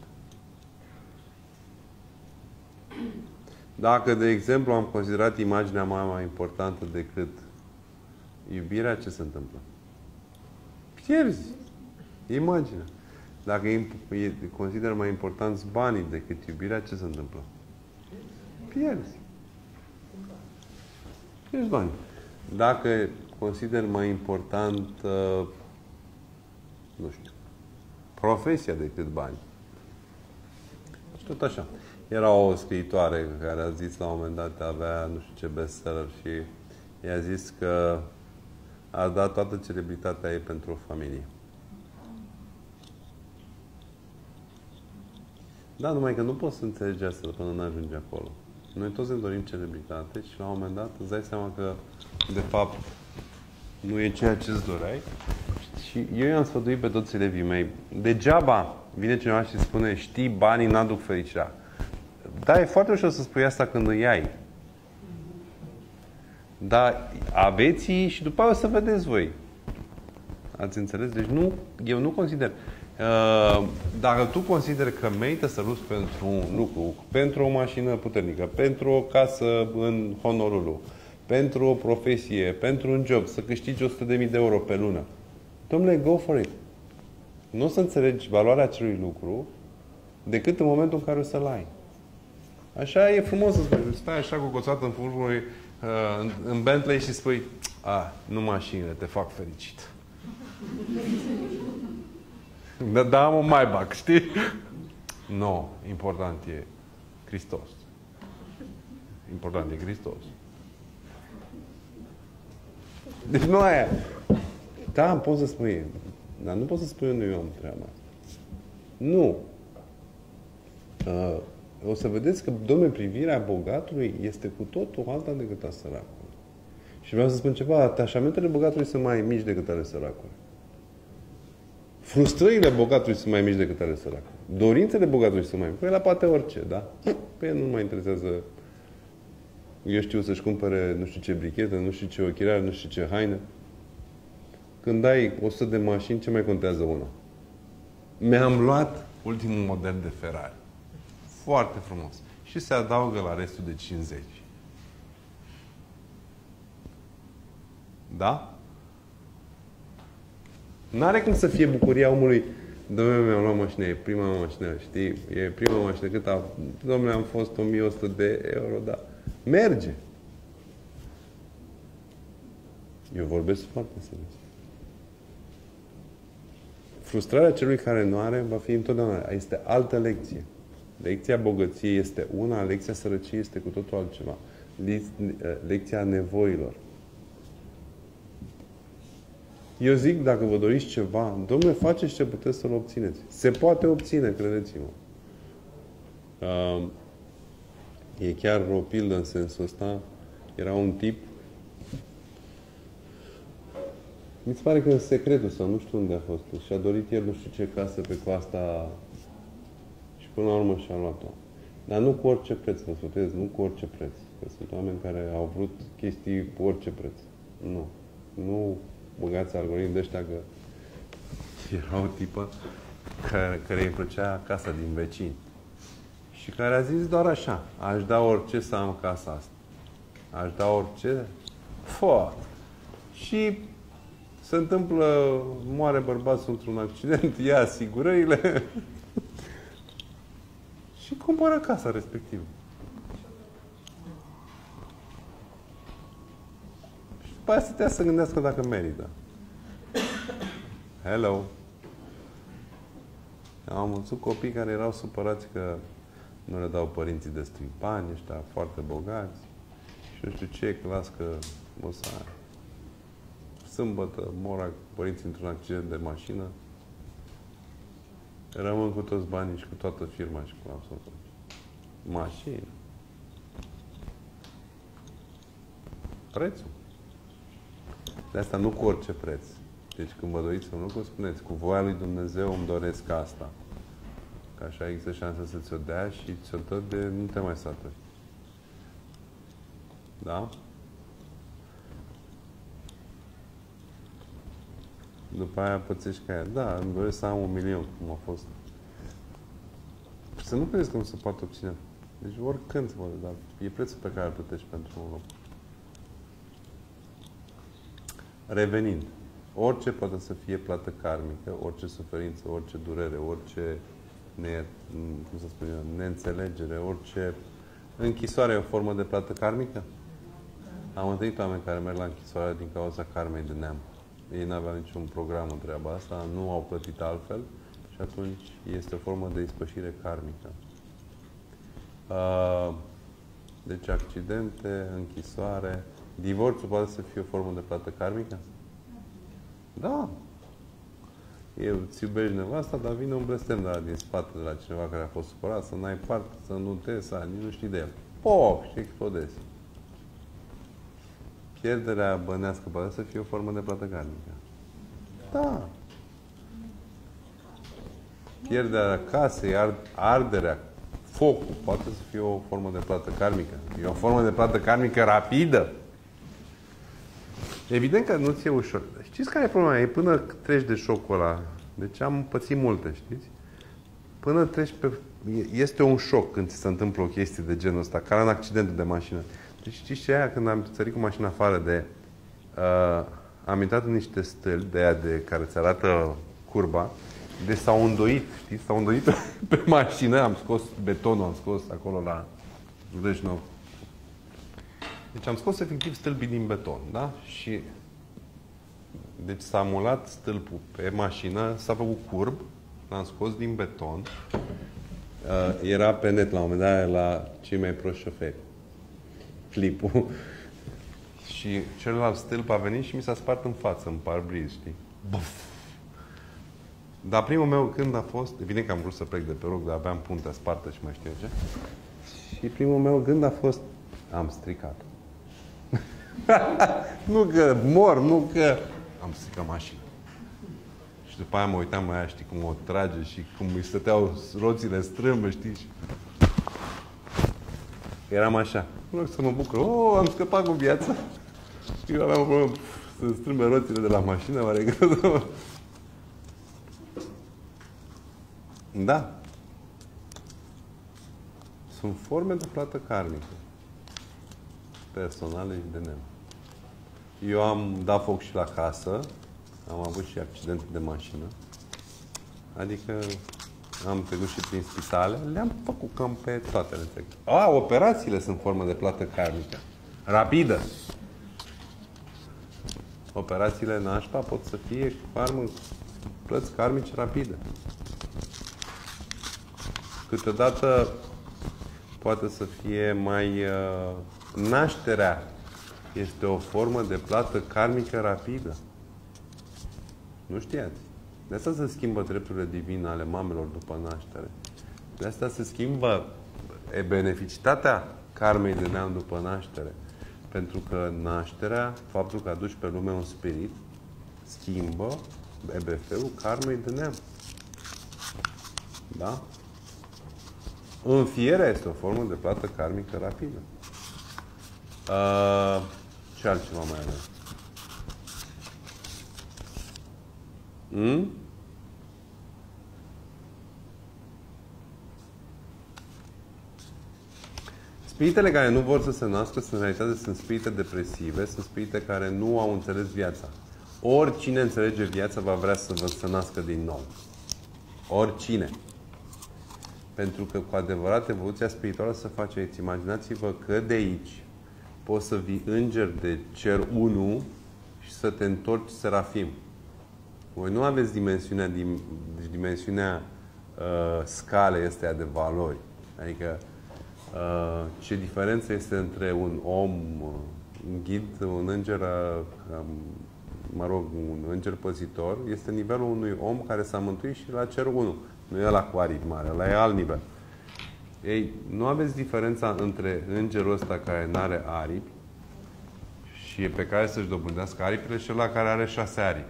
Dacă, de exemplu, am considerat imaginea mai, mai importantă decât iubirea, ce se întâmplă? Pierzi imaginea. Dacă consider mai importanți banii decât iubirea, ce se întâmplă? Pierzi. Pierzi bani. Dacă consider mai important, uh, nu știu, profesia decât bani. Și tot așa. Era o scriitoare care a zis la un moment dat, avea nu știu ce bestseller și i-a zis că a dat toată celebritatea ei pentru o familie. Da, numai că nu poți să înțelegi asta până nu ajungi acolo. Noi toți ne dorim celebritate și la un moment dat îți dai seama că, de fapt, nu e ceea ce îți doreai. Și eu i-am sfătuit pe toți elevii mei. Degeaba vine cineva și spune, știi, banii n-aduc fericirea. Da, e foarte ușor să spui asta când îi ai. Dar aveți-i și după aia o să vedeți voi. Ați înțeles? Deci nu, eu nu consider. Uh, dacă tu consideri că merită să lupți pentru un lucru, pentru o mașină puternică, pentru o casă în Honolulu, pentru o profesie, pentru un job, să câștigi o sută de mii de euro pe lună, dom'le, go for it. Nu o să înțelegi valoarea acelui lucru decât în momentul în care o să-l ai. Așa e frumos să spui. Stai așa cu coțată în furmă, uh, în, în Bentley și spui, a, nu mașinile te fac fericit. Da, da, am un Maybach, știi? Nu, no, important e Hristos. Important e Hristos. Deci nu aia. Da, poți să spui. Dar nu poți să spui unui om treaba asta. Nu. Uh, o să vedeți că, dom'le, privirea bogatului este cu totul alta decât a săracului. Și vreau să spun ceva, atașamentele bogatului sunt mai mici decât ale săracului. Frustrările bogatului sunt mai mici decât ale săracului. Dorințele bogatului sunt mai mici. Păi la poate orice, da? Păi nu mai interesează, eu știu, să-și cumpere nu știu ce brichetă, nu știu ce ochelari, nu știu ce haine. Când ai o sută de mașini, ce mai contează una? Mi-am luat ultimul model de Ferrari. Foarte frumos. Și se adaugă la restul de cincizeci. Da? N-are cum să fie bucuria omului. Dom'le, mi-am luat mașină, e prima mașină, știi? E prima mașină. Cât a... Dom'le, am fost o mie o sută de euro, da. Merge. Eu vorbesc foarte serios. Frustrarea celui care nu are va fi întotdeauna. Este altă lecție. Lecția bogăției este una, lecția sărăciei este cu totul altceva. Lecția nevoilor. Eu zic, dacă vă doriți ceva, dom'le, faceți ce puteți să-l obțineți. Se poate obține, credeți-mă. Uh, e chiar o pildă în sensul ăsta. Era un tip, mi se pare că în Secretul sau nu știu unde a fost, și-a dorit el nu știu ce casă pe coasta și până la urmă și-a luat-o. Dar nu cu orice preț, vă sfătuiesc, nu cu orice preț. Că sunt oameni care au vrut chestii cu orice preț. Nu. Nu băgați algoritmi de ăștia, că era o tipă care, care îi plăcea casa din vecini. Și care a zis doar așa, aș da orice să am casa asta. Aș da orice. Foarte. Și se întâmplă, moare bărbatul într-un accident, ia asigurările și cumpără casa respectivă. Și după aia stătea să gândească dacă merită. Hello! Am văzut copii care erau supărați că nu le dau părinții destui bani, ăștia foarte bogați și nu știu ce, că las că o să ai. Sâmbătă mor părinții într-un accident de mașină, rămân cu toți banii și cu toată firma și cu absolut mașină. Prețul. De asta nu cu orice preț. Deci când vă doriți un lucru, spuneți, cu voia lui Dumnezeu îmi doresc asta. Că așa există șansa să ți-o dea și ți-o dă de nu te mai saturi. Da? După aia pățești ca ea. Da, îmi doresc să am un milion, cum a fost. Să nu credeți că nu se poate obține. Deci oricând se poate, dar e prețul pe care îl plătești pentru un loc. Revenind. Orice poate să fie plată karmică, orice suferință, orice durere, orice ne, cum să spun eu, neînțelegere, orice închisoare e o formă de plată karmică? Am întâlnit oameni care merg la închisoare din cauza karmei de neam. Ei n-aveau niciun program în treaba asta, nu au plătit altfel și atunci este o formă de ispășire karmică. Deci accidente, închisoare, divorțul poate să fie o formă de plată karmică? Da. Eu îți iubești nevasta, dar vine un blestem de la din spate de la cineva care a fost supărat, să n-ai parte, să nu te, să nici nu știi de el. Poc! Și explodezi. Pierderea bănească poate să fie o formă de plată karmică. Da. Pierderea casei, arderea, focul, poate să fie o formă de plată karmică. E o formă de plată karmică rapidă. Evident că nu ți-e ușor. Știți care e problema? E până treci de șocul ăla. Deci am pățit multe, știți? Până treci pe... Este un șoc când ți se întâmplă o chestie de genul ăsta, ca în accidentul de mașină. Deci știți ce aia când am sărit cu mașina afară de... Uh, am intrat în niște stâlpi de aia de care ți arată curba. Deci s-au îndoit, știți? S-au îndoit pe, pe mașină. Am scos betonul, am scos acolo la Judeș-Nou. Deci am scos efectiv stâlpii din beton, da? Și deci s-a amulat stâlpul pe mașină, s-a făcut curb, l-am scos din beton. Uh, era pe net la un moment dat la cei mai proști șoferi. Clipul. Și celălalt stâlp a venit și mi s-a spart în față, în parbriz, știi? Buf! Dar primul meu gând a fost, evident că am vrut să plec de pe rog, dar aveam puntea spartă și mai știu ce. Și primul meu gând a fost, am stricat. Nu că mor, nu că... Am stricat mașina. Și după aia mă uitam la aia, știi, cum o trage și cum îi stăteau roțile strâmbe, știi? Și... Eram așa. Nu rog să mă bucur. Oh, am scăpat cu viața. Eu aveam o problemă să strâmbe roțile de la mașină, oare că... Da. Sunt forme de plată karmică. Personale și de nem. Eu am dat foc și la casă. Am avut și accidente de mașină. Adică am trecut și prin spitale. Le-am făcut cam pe toate. Le înțeleg. A, operațiile sunt formă de plată karmică. Rapidă. Operațiile nașpa pot să fie farmă, plăți karmice rapide. Câteodată poate să fie mai... Uh, nașterea este o formă de plată karmică rapidă. Nu știați? De asta se schimbă drepturile divine ale mamelor după naștere. De asta se schimbă e, beneficitatea karmei de neam după naștere. Pentru că nașterea, faptul că aduci pe lume un spirit, schimbă E B F-ul karmei de neam. Da? Înfierea este o formă de plată karmică rapidă. Uh, ce altceva mai avem? Hmm? Spiritele care nu vor să se nască, în realitate sunt spirite depresive, sunt spirite care nu au înțeles viața. Oricine înțelege viața va vrea să vă să nască din nou. Oricine. Pentru că cu adevărat evoluția spirituală se face aici. Imaginați-vă că de aici poți să vii înger de cer unu și să te întorci serafim. Voi nu aveți dimensiunea, dim, dimensiunea uh, scalei astea de valori. Adică uh, ce diferență este între un om, un ghid, un înger, uh, mă rog, un înger păzitor, este nivelul unui om care s-a mântuit și la cer unu. Nu e ăla cu aripi mare, ăla e alt nivel. Ei, nu aveți diferența între îngerul ăsta care nu are aripi și pe care să-și dobândească aripile și ăla care are șase aripi.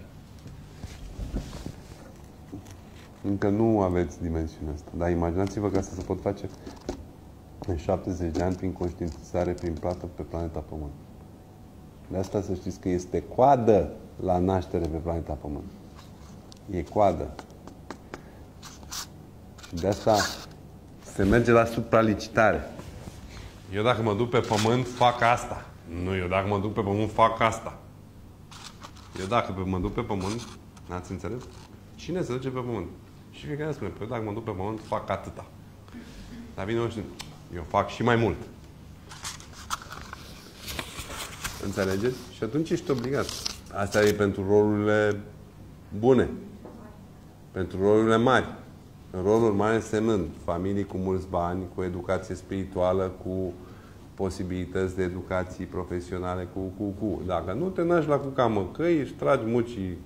Încă nu aveți dimensiunea asta. Dar imaginați-vă că asta se pot face în șaptezeci de ani prin conștientizare, prin plată pe planeta Pământ. De asta să știți că este coadă la naștere pe planeta Pământ. E coadă. Și de asta se merge la supralicitare. Eu dacă mă duc pe pământ, fac asta. Nu, eu dacă mă duc pe pământ, fac asta. Eu dacă mă duc pe pământ, n-ați înțeles? Cine se duce pe pământ? Și fiecare spune, eu dacă mă duc pe pământ, fac atâta. Dar vine și eu fac și mai mult. Înțelegeți? Și atunci ești obligat. Asta e pentru rolurile bune. Pentru rolurile mari. În roluri mari însemnând familii cu mulți bani, cu educație spirituală, cu posibilități de educații profesionale, cu, cu, cu. Dacă nu te naști la cuca măcăi, își tragi mucii.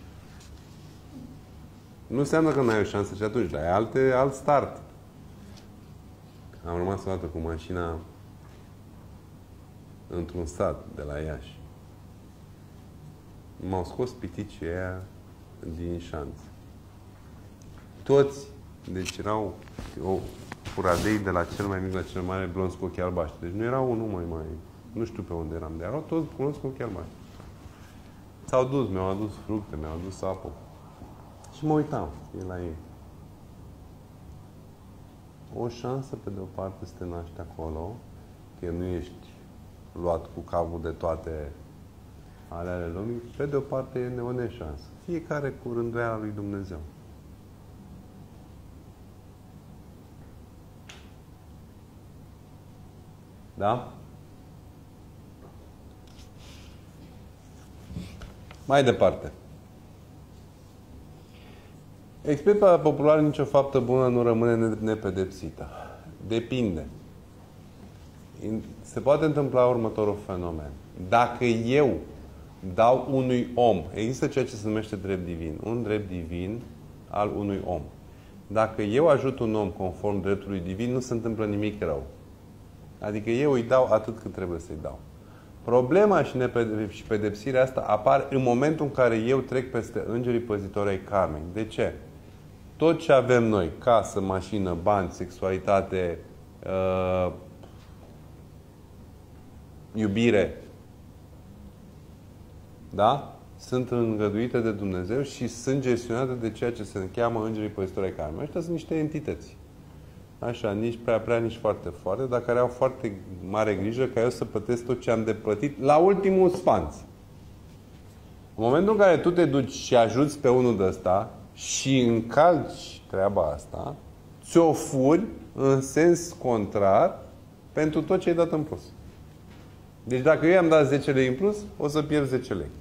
Nu înseamnă că nu ai o șansă și atunci, dar ai alte, alt start. Am rămas o dată cu mașina într-un sat de la Iași. M-au scos piticii aia din șanț. Toți, deci erau o furadei de la cel mai mic la cel mare, blonzi cu ochii albaștri. Deci nu era unul mai mai... Nu știu pe unde eram, dar erau toți blonzi cu ochii albaștri. S-au dus, mi-au adus fructe, mi-au adus apă. Și mă uitam, e la ei. O șansă, pe de o parte, să te naști acolo, că nu ești luat cu capul de toate ale ale lumii, pe de o parte e o neșansă. Fiecare cu rânduiala lui Dumnezeu. Da? Mai departe. Expresia populară, nicio faptă bună nu rămâne nepedepsită. Depinde. Se poate întâmpla următorul fenomen. Dacă eu dau unui om, există ceea ce se numește drept divin, un drept divin al unui om. Dacă eu ajut un om conform dreptului divin, nu se întâmplă nimic rău. Adică eu îi dau atât cât trebuie să-i dau. Problema și, nepede- și pedepsirea asta apar în momentul în care eu trec peste îngerii păzitori ai karmei. De ce? Tot ce avem noi, casă, mașină, bani, sexualitate, uh, iubire, da? Sunt îngăduite de Dumnezeu și sunt gestionate de ceea ce se cheamă îngerii păzitori ai karmei. Ăștia sunt niște entități. Așa, nici prea prea, nici foarte foarte, dar care au foarte mare grijă ca eu să plătesc tot ce am de plătit la ultimul sfanț. În momentul în care tu te duci și ajuți pe unul de ăsta și încalci treaba asta, ți-o furi în sens contrar pentru tot ce ai dat în plus. Deci dacă eu i-am dat zece lei în plus, o să pierd zece lei.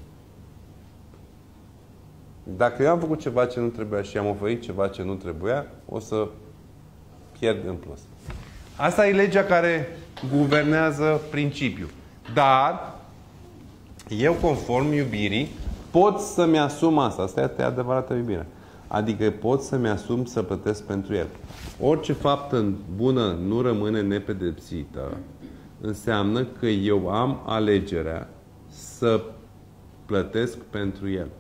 Dacă eu am făcut ceva ce nu trebuia și am oferit ceva ce nu trebuia, o să pierd în plus. Asta e legea care guvernează principiul. Dar eu, conform iubirii, pot să-mi asum asta. Asta este adevărată iubire. Adică pot să-mi asum să plătesc pentru el. Orice faptă bună nu rămâne nepedepsită, înseamnă că eu am alegerea să plătesc pentru el.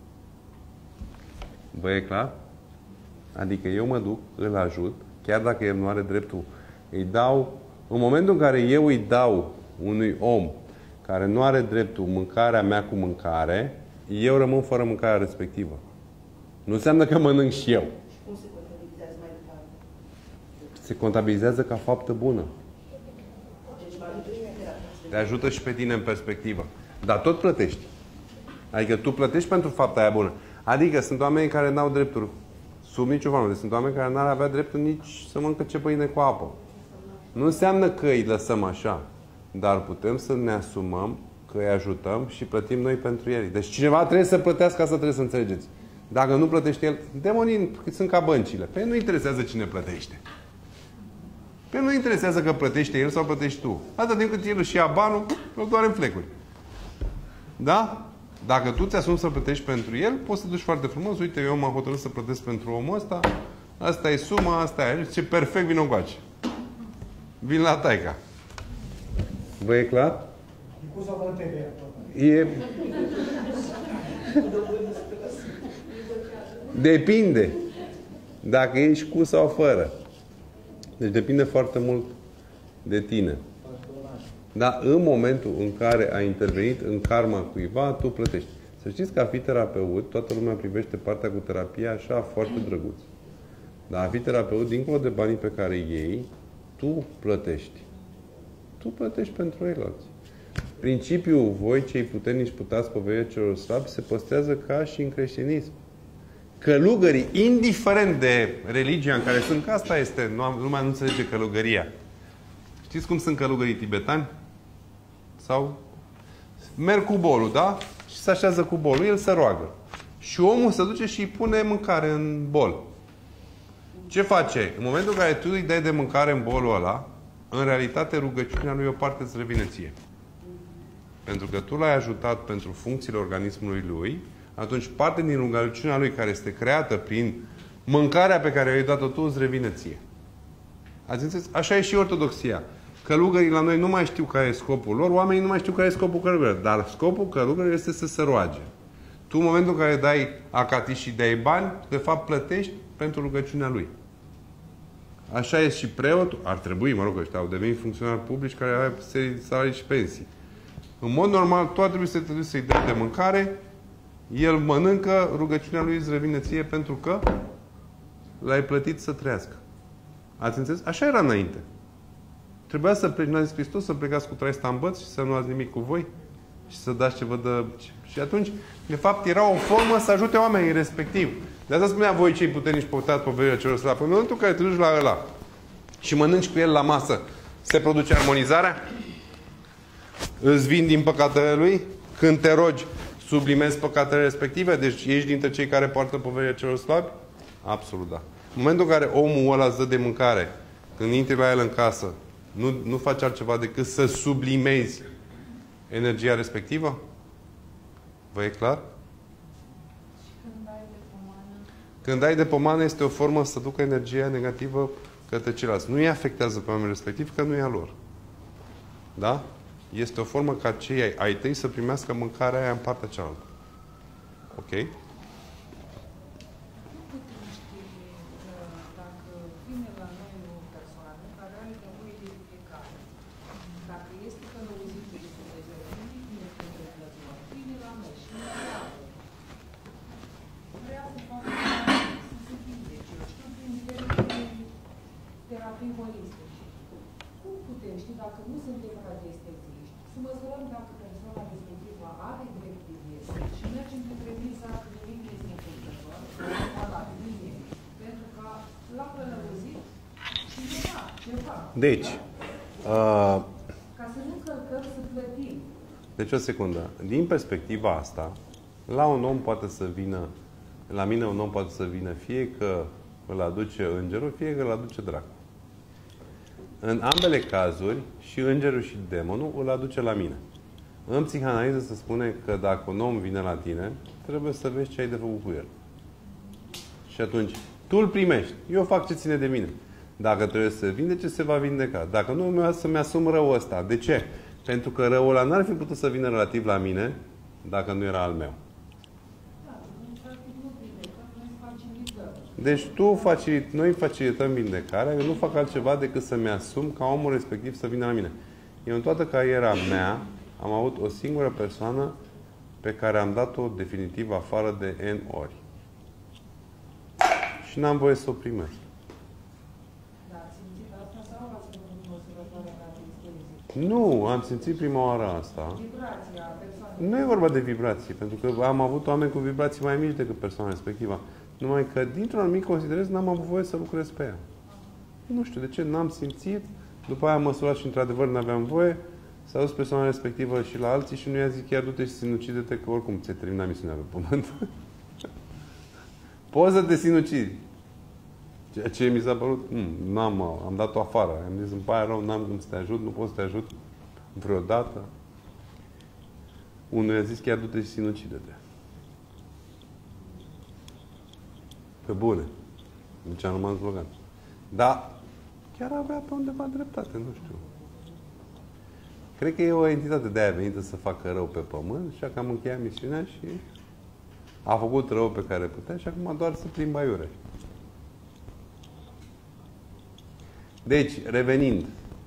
Vă e clar? Adică eu mă duc, îl ajut, chiar dacă el nu are dreptul, îi dau, în momentul în care eu îi dau unui om care nu are dreptul mâncarea mea cu mâncare, eu rămân fără mâncarea respectivă. Nu înseamnă că mănânc și eu. Și cum se contabilizează mai departe? Se contabilizează ca faptă bună. Deci mă ajută și pe terapie. Te ajută și pe tine în perspectivă. Dar tot plătești. Adică tu plătești pentru fapta aia bună. Adică sunt oameni care n-au drepturi sub nicio formă. Deci sunt oameni care n-ar avea dreptul nici să mănâncă pâine cu apă. Nu înseamnă că îi lăsăm așa. Dar putem să ne asumăm că îi ajutăm și plătim noi pentru ei. Deci cineva trebuie să plătească, asta trebuie să înțelegeți. Dacă nu plătește el, demonii sunt ca băncile. Pe nu interesează cine plătește. Pe nu interesează că plătește el sau plătești tu. Atâta timp cât el își ia banul, îl doare în flecuri. Da? Dacă tu ți-asumi să plătești pentru el, poți să duci foarte frumos. Uite, eu m-am hotărât să plătesc pentru omul ăsta. Asta e suma, asta e. Ce perfect, vin încoace. Vin la taica. Vă e clar? Cu sau fără T V? E... Depinde. Dacă ești cu sau fără. Deci depinde foarte mult de tine. Dar în momentul în care ai intervenit în karma cuiva, tu plătești. Să știți că a fi terapeut, toată lumea privește partea cu terapia așa foarte drăguț. Dar a fi terapeut, dincolo de banii pe care îi iei, tu plătești. Tu plătești pentru ceilalți. Principiul voi, cei puternici, putați poveri celor slabi, se păstrează ca și în creștinism. Călugării, indiferent de religia în care sunt, că asta este, lumea nu înțelege călugăria. Știți cum sunt călugării tibetani? Sau merg cu bolul, da? Și se așează cu bolul, el se roagă. Și omul se duce și îi pune mâncare în bol. Ce face? În momentul în care tu îi dai de mâncare în bolul ăla, în realitate rugăciunea lui o parte îți revine ție. Pentru că tu l-ai ajutat pentru funcțiile organismului lui, atunci parte din rugăciunea lui care este creată prin mâncarea pe care i-ai dat-o tu îți revine ție. Ați înțeles? Așa e și ortodoxia. Călugării la noi nu mai știu care e scopul lor, oamenii nu mai știu care e scopul călugărilor, dar scopul călugărilor este să se roage. Tu, în momentul în care dai acati și dai bani, de fapt plătești pentru rugăciunea lui. Așa e și preotul, ar trebui, mă rog, ăștia au devenit funcționari publici care au salarii și pensii. În mod normal, tu ar trebui să te duci să-i dai de mâncare, el mănâncă, rugăciunea lui îți revine ție pentru că l-ai plătit să trăiască. Ați înțeles? Așa era înainte. Trebuia să pleci, n-a zis Hristos, să plecați cu trai stambăți și să nu luați nimic cu voi și să dați ce vă dă. Și atunci, de fapt, era o formă să ajute oamenii respectiv. De asta spunea voi cei puternici păutați poverirea celor slabi. În momentul în care te duci la ăla și mănânci cu el la masă, se produce armonizarea? Îți vin din păcatele lui? Când te rogi, sublimezi păcatele respective? Deci ești dintre cei care poartă poverirea celor slabi? Absolut da. În momentul în care omul ăla îți dă de mâncare, când intri la el în casă, nu, nu faci altceva decât să sublimezi energia respectivă? Vă e clar? Când ai de pomană? Când ai de pomană este o formă să ducă energia negativă către ceilalți. Nu îi afectează pe oamenii respectiv, că nu e a lor. Da? Este o formă ca cei ai tăi să primească mâncarea aia în partea cealaltă. Ok? Cum putem ști, dacă nu suntem radiestetiști, să măsurăm dacă persoana respectivă are drept de viață și mergem pe premisa că nimic nu este întâmplător, pentru că l-am călăuzit cineva, ceva. Deci, uh, ca să nu încălcăm, să plătim. Deci o secundă. Din perspectiva asta, la un om poate să vină, la mine un om poate să vină fie că îl aduce îngerul, fie că îl aduce dracu. În ambele cazuri, și îngerul și demonul îl aduce la mine. În psihanaliză se spune că dacă un om vine la tine, trebuie să vezi ce ai de făcut cu el. Și atunci, tu îl primești. Eu fac ce ține de mine. Dacă trebuie să vindece, se va vindeca. Dacă nu, mi-o să-mi asum răul ăsta. De ce? Pentru că răul ăla n-ar fi putut să vină relativ la mine dacă nu era al meu. Deci tu facilit, noi facilităm vindecarea, eu nu fac altceva decât să-mi asum ca omul respectiv să vină la mine. Eu în toată cariera mea am avut o singură persoană pe care am dat-o definitiv afară de N ori. Și n-am voie să o primesc. Nu, am simțit prima oară asta. Nu e vorba de vibrații, pentru că am avut oameni cu vibrații mai mici decât persoana respectivă. Numai că, dintr-un anumit considerez, n-am avut voie să lucrez pe ea. Nu știu de ce, n-am simțit. După aia am măsurat și, într-adevăr, n-aveam voie. S-a dus persoana respectivă și la alții și nu i-a zis, chiar du-te și sinucide-te, că oricum ți-ai terminat misiunea pe pământ. Poți să te sinucidi. Ceea ce mi s-a părut, mm, n-am, am dat-o afară. Am zis, îmi pare rău, n-am cum să te ajut, nu pot să te ajut vreodată. Unul i-a zis, chiar du-te și sinucide-te. Pe bune. Deci am rămas slogan. Dar chiar avea pe undeva dreptate, nu știu. Cred că e o entitate de aia venită să facă rău pe pământ și că am încheiat misiunea și a făcut rău pe care putea și acum doar să plimbă iure. Deci, revenind,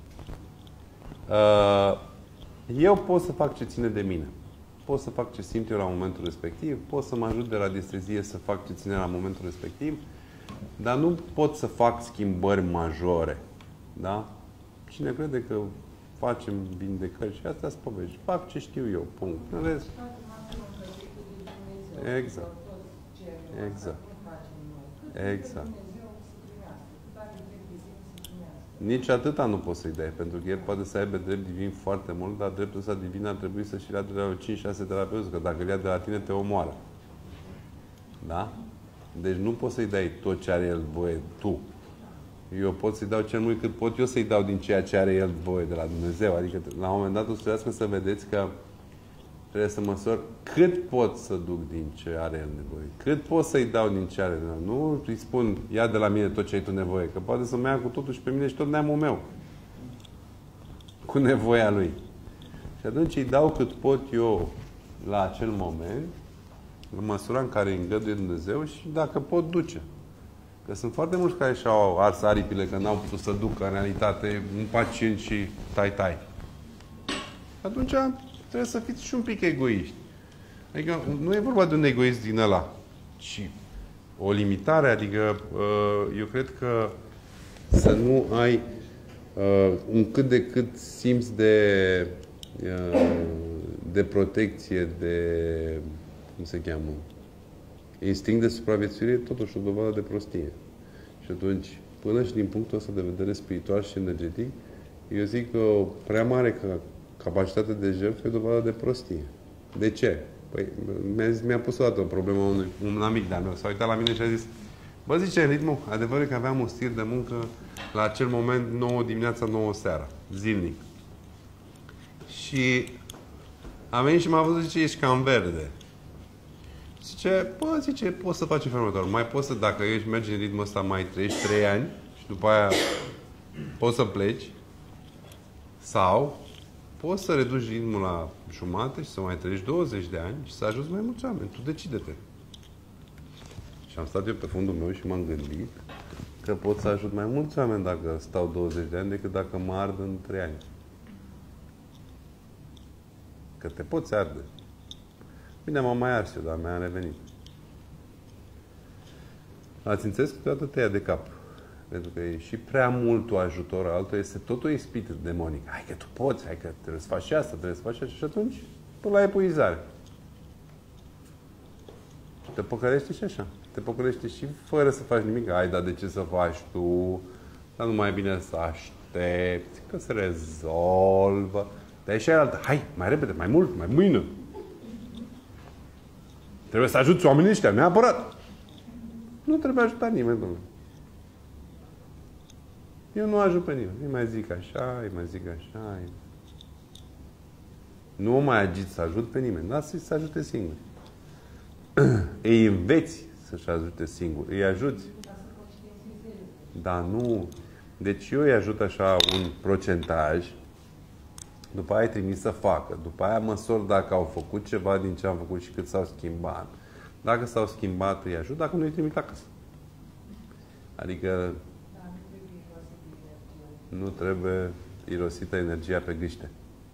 eu pot să fac ce ține de mine. Pot să fac ce simt eu la momentul respectiv, pot să mă ajut de la distrezie să fac ce ține la momentul respectiv, dar nu pot să fac schimbări majore. Da? Cine crede că facem vindecări și astea sunt povești. Fac ce știu eu, punct. În rest... Exact. Exact. Exact. Nici atâta nu poți să-i dai, pentru că el poate să aibă drept divin foarte mult, dar dreptul ăsta divin ar trebui să-și ia de la cinci șase terapeuți, că dacă îl ia de la tine, te omoară. Da? Deci nu poți să-i dai tot ce are el voie tu. Eu pot să-i dau cel mult cât pot eu să-i dau din ceea ce are el voie de la Dumnezeu. Adică la un moment dat o să trebuiască să vedeți că trebuie să măsor cât pot să duc din ce are el nevoie. Cât pot să-i dau din ce are nevoie. Nu îi spun, ia de la mine tot ce ai tu nevoie. Că poate să mă ia cu totul și pe mine și tot neamul meu. Cu nevoia lui. Și atunci îi dau cât pot eu la acel moment, în măsura în care îi îngăduie Dumnezeu și dacă pot duce. Că sunt foarte mulți care și-au ars aripile că n-au putut să ducă în realitate un pacient și tai-tai. Atunci trebuie să fiți și un pic egoiști. Adică nu e vorba de un egoist din ăla, ci o limitare. Adică eu cred că să nu ai un cât de cât simț de de protecție, de cum se cheamă? Instinct de supraviețuire e totuși o dovadă de prostie. Și atunci, până și din punctul ăsta de vedere spiritual și energetic, eu zic că o prea mare capacitate de jertfă e o dovadă de prostie. De ce? Păi, mi-a, zis, mi-a pus o dată o problemă unui, un amic de-al meu. S-a uitat la mine și a zis, bă, zice, în ritmul, adevărul e că aveam un stil de muncă la acel moment nouă dimineața, nouă seara, zilnic. Și a venit și m-a văzut, zice, ești cam verde. Zice, bă, zice, poți să faci în felul următor. Mai poți să, dacă ești mergi în ritmul ăsta, mai treci trei ani și după aia poți să pleci. Sau poți să reduci ritmul la jumate și să mai treci douăzeci de ani și să ajuți mai mulți oameni. Tu decide-te. Și am stat eu pe fundul meu și m-am gândit că pot să ajut mai mulți oameni dacă stau douăzeci de ani decât dacă mă ard în trei ani. Că te poți arde. Bine, m-am mai ars eu, dar mi-am revenit. Ați înțeles că toată te ia de cap. Pentru că e și prea mult o ajutor, altul este tot o ispită demonică. Hai că tu poți, hai că trebuie să faci și asta, trebuie să faci așa. Și atunci, până la epuizare. Te păcălește și așa. Te păcălește și fără să faci nimic. Hai, dar de ce să faci tu? Dar nu mai e bine să aștepți, că se rezolvă. Dar e și altă. Hai, mai repede, mai mult, mai mâine. Trebuie să ajuți oamenii ăștia, neapărat. Nu trebuie ajutat nimeni, domnule. Eu nu ajut pe nimeni. Îi mai zic așa, îi mai zic așa. Îi... Nu o mai agit să ajut pe nimeni. Lasă-i să ajute singuri. Îi înveți să-și ajute singuri. Îi ajuți. Dar nu. Deci eu îi ajut așa un procentaj. După aia îi trimis să facă. După aia măsor dacă au făcut ceva din ce am făcut și cât s-au schimbat. Dacă s-au schimbat, îi ajut. Dacă nu, îi trimit acasă. Adică nu trebuie irosită energia pe gâște.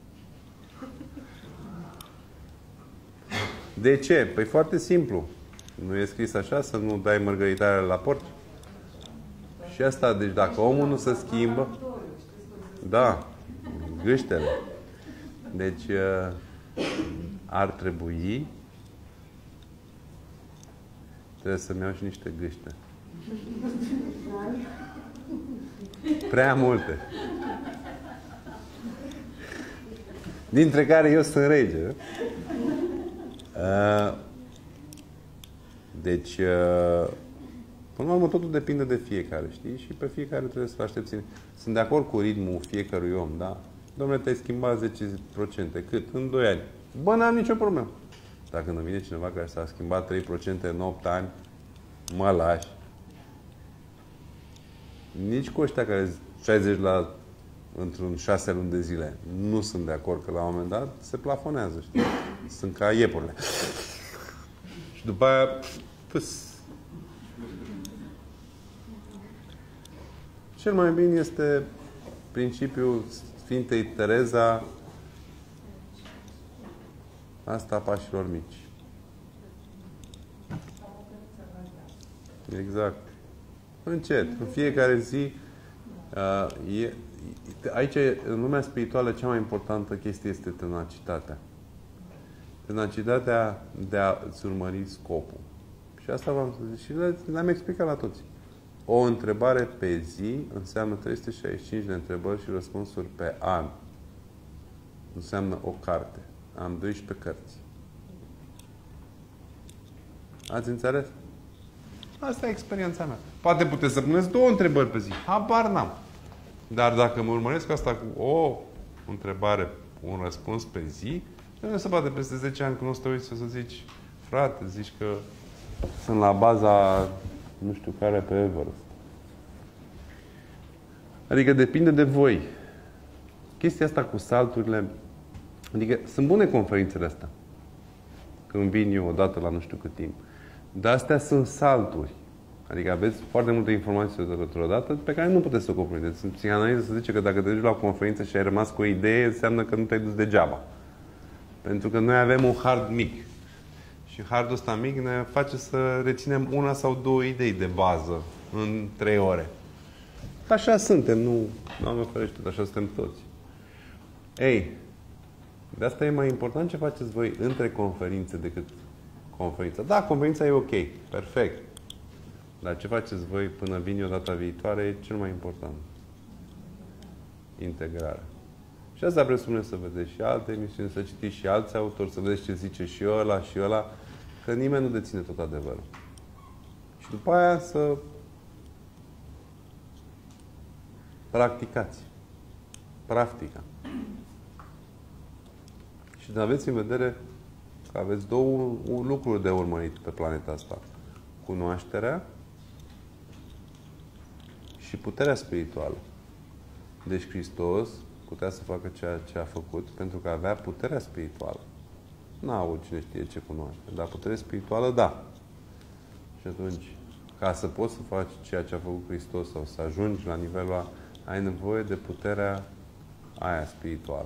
De ce? Păi foarte simplu. Nu e scris așa să nu dai mărgăritare la porci? Și asta, deci dacă omul nu se schimbă, da, gâștele. Deci ar trebui trebuie să-mi iau și niște gâște. Prea multe. Dintre care eu sunt rege. Uh, deci, uh, până la urmă, totul depinde de fiecare, știi? Și pe fiecare trebuie să-l aștepți. Sunt de acord cu ritmul fiecărui om, da? Dom'le, te-ai schimbat zece la sută. Cât? În doi ani. Bă, n-am nicio problemă. Dacă nu vine cineva care s-a schimbat trei la sută în opt ani, mă lași. Nici cu ăștia care șaizeci la sută într-un șase luni de zile nu sunt de acord, că la un moment dat se plafonează, știi? Sunt ca iepurile. Și după aia, pus. Cel mai bine este principiul Sfintei Tereza, asta a pașilor mici. Exact. Încet. În fiecare zi uh, e, aici, în lumea spirituală, cea mai importantă chestie este tenacitatea. Tenacitatea de a-ți urmări scopul. Și asta v-am zis și le-am explicat la toți. O întrebare pe zi înseamnă trei sute șaizeci și cinci de întrebări și răspunsuri pe an. Înseamnă o carte. Am doisprezece cărți. Ați înțeles? Asta e experiența mea. Poate puteți să puneți două întrebări pe zi. Habar n-am. Dar dacă mă urmăresc asta cu o întrebare, un răspuns pe zi, nu se poate peste zece ani când o să te uiți să zici, frate, zici că sunt la baza nu știu care pe Everest. Adică depinde de voi. Chestia asta cu salturile, adică sunt bune conferințele astea. Când vin eu odată la nu știu cât timp. Dar astea sunt salturi. Adică aveți foarte multe informații odată pe care nu puteți să o cuprindeți. În psihanaliză se zice că dacă te duci la o conferință și ai rămas cu o idee, înseamnă că nu te-ai dus degeaba. Pentru că noi avem un hard mic. Și hardul ăsta mic ne face să reținem una sau două idei de bază în trei ore. Așa suntem, nu, Doamne ferește, așa suntem toți. Ei, de asta e mai important ce faceți voi între conferințe decât conferința. Da, conferința e ok, perfect. Dar ce faceți voi până vin eu data viitoare e cel mai important. Integrarea. Și asta presupune să vedeți și alte emisiuni, să citiți și alți autori, să vedeți ce zice și ăla și ăla, că nimeni nu deține tot adevărul. Și după aia să practicați. Practica. Și să aveți în vedere că aveți două lucruri de urmărit pe planeta asta. Cunoașterea și puterea spirituală. Deci Hristos putea să facă ceea ce a făcut pentru că avea puterea spirituală. N-a avut cine știe ce cunoaște. Dar puterea spirituală, da. Și atunci, ca să poți să faci ceea ce a făcut Hristos sau să ajungi la nivelul ăla, ai nevoie de puterea aia spirituală.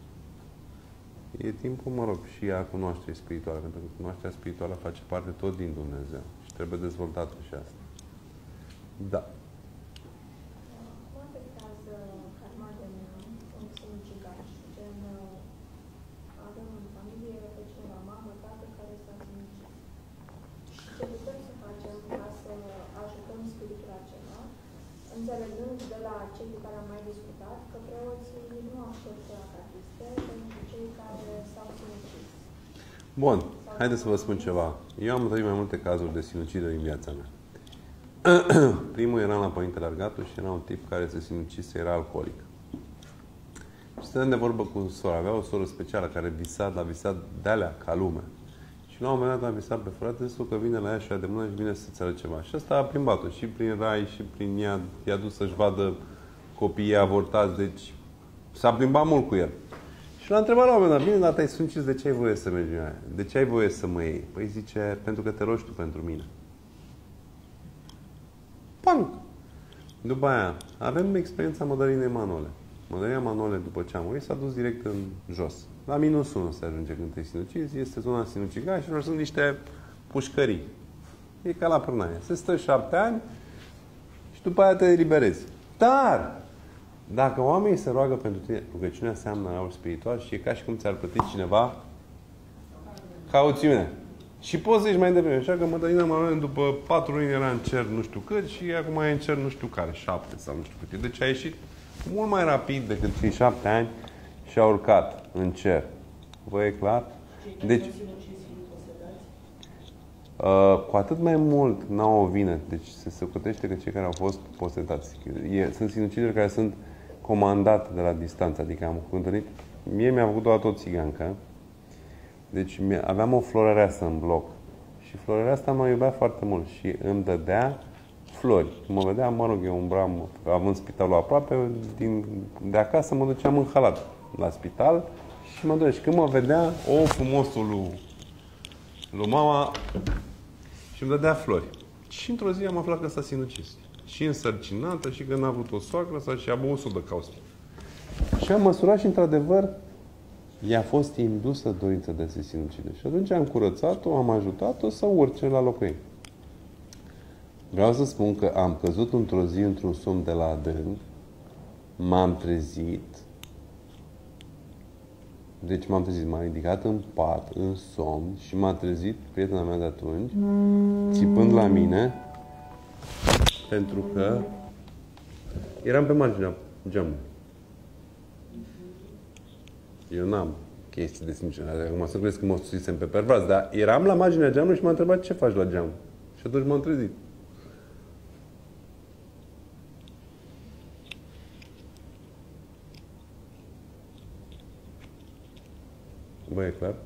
E timpul, mă rog, și a cunoașterii spirituale, pentru că cunoașterea spirituală face parte tot din Dumnezeu și trebuie dezvoltată și asta. Da. Cum afectează karma de neam un sinucigaș? Gen, avem în familie pe cineva, mamă, tată, care s-a sinucis. Și ce putem să facem ca să ajutăm spiritul acela, înțelegând de la cei cu care am mai discutat că preoții nu acceptă acatiste pentru cei care s-au sinucis. Bun. Haideți să vă spun ceva. Eu am trăit mai multe cazuri de sinucidere în viața mea. Primul era la Părintele Argatu și era un tip care se sinucise, era alcoolic. Și stăteam de vorbă cu sora. Avea o soră specială care visa, dar visa de-alea ca lume. Și la un moment dat a visat pe frate, zis că vine la ea și o ia de mână și vine să-ți arăt ceva. Și ăsta a plimbat-o și prin rai și prin ea. I-a dus să-și vadă copiii avortați. Deci s-a plimbat mult cu el. Și l-a întrebat la un moment dat, bine, dar te-ai sinucis, de ce ai voie să mergi în aia? De ce ai voie să mă iei? Păi zice, pentru că te rogi tu pentru mine. Panc! După aia, avem experiența Mădălinei Manole. Mădălina Manole, după ce a murit, s-a dus direct în jos. La minus unu se ajunge când te sinucizi, este zona sinucigașilor, sunt niște pușcării. E ca la Prânaia. Se stă șapte ani și după aia te eliberezi. Dar, dacă oamenii se roagă pentru tine, rugăciunea înseamnă aur spiritual și e ca și cum ți-ar plăti cineva cauțiune. Și poți să ieși mai devreme. Așa că Mădălina Manole după patru luni era în cer nu știu cât și acum e în cer nu știu care, șapte sau nu știu cât. Deci a ieșit mult mai rapid decât cei șapte ani și a urcat în cer. Vă e clar? Deci, uh, cu atât mai mult n-au o vină. Deci se socotește că cei care au fost posetați. E, sunt sinucideri care sunt comandate de la distanță. Adică am întâlnit, mie mi-a făcut o o țigancă. Deci aveam o florăreasă în bloc. Și florăreasa mă iubea foarte mult și îmi dădea flori. Mă vedea, mă rog, eu umbram, având spitalul aproape, din, de acasă mă duceam în halat la spital și mă duceam. Și când mă vedea, o, frumosul lui, lui mama, și îmi dădea flori. Și într-o zi am aflat că s-a sinucis. Și însărcinată, și că n-a avut o soacră, sau și a băut sudă caustic. Și am măsurat și, într-adevăr, i-a fost indusă dorința de a se sinucide. Și atunci am curățat-o, am ajutat-o să urce la locul ei. Vreau să spun că am căzut într-o zi într-un somn de la adânc, m-am trezit, deci m-am trezit, m-am ridicat în pat, în somn și m-a trezit prietena mea de atunci, țipând la mine Pentru că eram pe marginea geamului. Eu n-am chestii de sinceritate. Acum să crezi că mă susținem pe pervers, dar eram la marginea geamului și m-a întrebat ce faci la geam. Și atunci m-am trezit. Bă, e clar?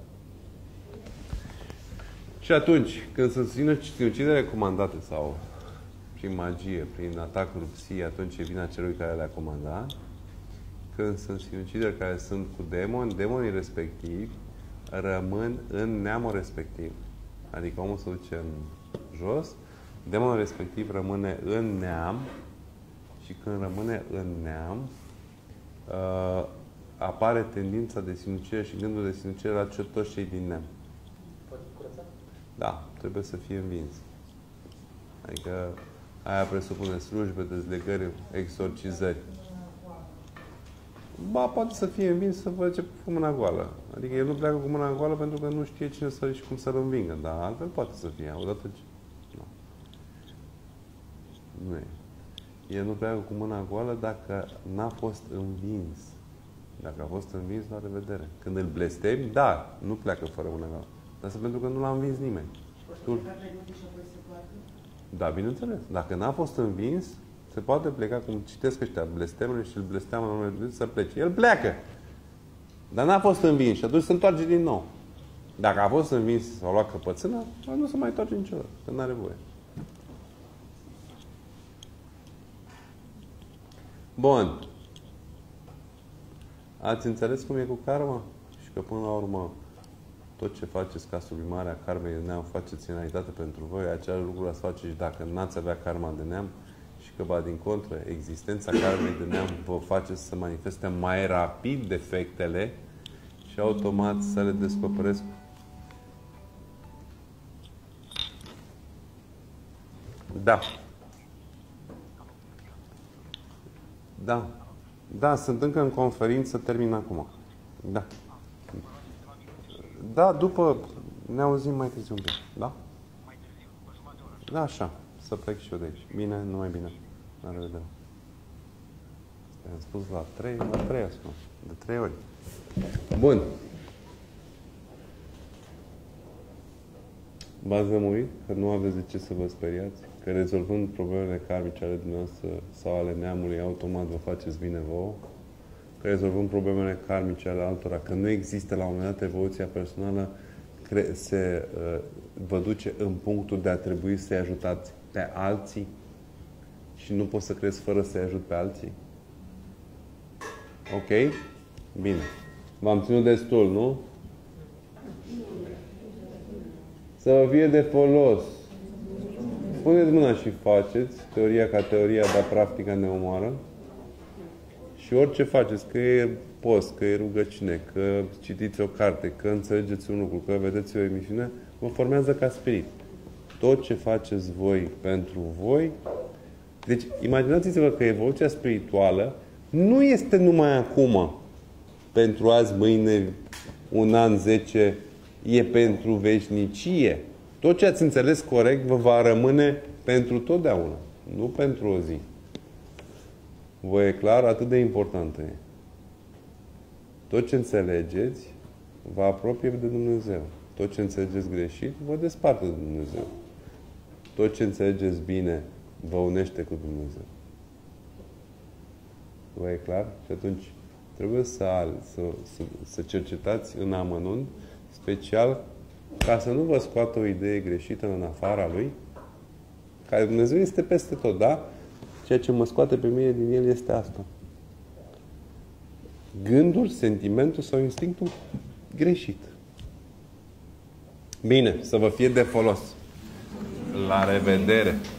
Și atunci, când se țină sinucidere comandate sau prin magie, prin atacuri psii, atunci e vina celui care le-a comandat. Când sunt sinucideri care sunt cu demoni, demonii respectivi rămân în neamul respectiv. Adică omul se duce în jos, demonul respectiv rămâne în neam și când rămâne în neam, uh, apare tendința de sinucidere și gândul de sinucidere la toți cei din neam. Poate curăța? Da, trebuie să fie învins. Adică aia presupune slujbe, dezlegări, exorcizări. Ba, poate să fie învins să face cu mâna goală. Adică el nu pleacă cu mâna goală pentru că nu știe cine să și cum să-l învingă. Dar altfel poate să fie. Odată ce... Nu. Nu e. El nu pleacă cu mâna goală dacă n-a fost învins. Dacă a fost învins, la revedere. Când îl blestemi, da, nu pleacă fără mâna goală. Dar asta pentru că nu l-a învins nimeni. Tu... Da, bineînțeles. Dacă n-a fost învins, se poate pleca, cum citesc ăștia, blestemele și îl blesteamă în numele Lui să plece. El pleacă. Dar n-a fost învins și atunci se întoarce din nou. Dacă a fost învins sau a luat căpățâna, nu se mai întoarce niciodată, că n-are voie. Bun. Ați înțeles cum e cu karma? Și că până la urmă tot ce faceți ca sublimarea karmei de neam faceți în realitate pentru voi, același lucru l-ați face și dacă n-ați avea karma de neam și că, ba, din contră, existența karmei de neam vă face să manifeste mai rapid defectele și automat să le descoperesc. Da. Da. Da, sunt încă în conferință, termin acum. Da. Da, după ne auzim mai târziu un pic. Da? Da, așa. Să plec și eu de aici. Bine, numai bine. La revedere. Am spus la trei, la trei a spus. De trei ori. Bun. V-ați lămurit? Că nu aveți de ce să vă speriați? Că rezolvând problemele karmice ale dumneavoastră sau ale neamului, automat vă faceți bine vouă? Că rezolvând problemele karmice ale altora, că nu există la un moment dat evoluția personală, se uh, vă duce în punctul de a trebui să-i ajutați pe alții și nu poți să crezi fără să-i ajut pe alții? Ok? Bine. V-am ținut destul, nu? Să vă fie de folos. Puneți mâna și faceți. Teoria ca teoria, dar practica ne omoară. Și orice faceți, că e post, că e rugăciune, că citiți o carte, că înțelegeți un lucru, că vedeți o emisiune, vă formează ca spirit. Tot ce faceți voi pentru voi. Deci, imaginați-vă că evoluția spirituală nu este numai acum, pentru azi, mâine, un an, zece, e pentru veșnicie. Tot ce ați înțeles corect vă va rămâne pentru totdeauna, nu pentru o zi. Vă e clar? Atât de importantă e. Tot ce înțelegeți vă apropie de Dumnezeu. Tot ce înțelegeți greșit vă desparte de Dumnezeu. Tot ce înțelegeți bine vă unește cu Dumnezeu. Vă e clar? Și atunci trebuie să, să, să, să cercetați în amănunt, special ca să nu vă scoată o idee greșită în afara Lui, care Dumnezeu este peste tot, da? Ceea ce mă scoate pe mine din El este asta. Gândul, sentimentul sau instinctul greșit. Bine, să vă fie de folos. La revedere!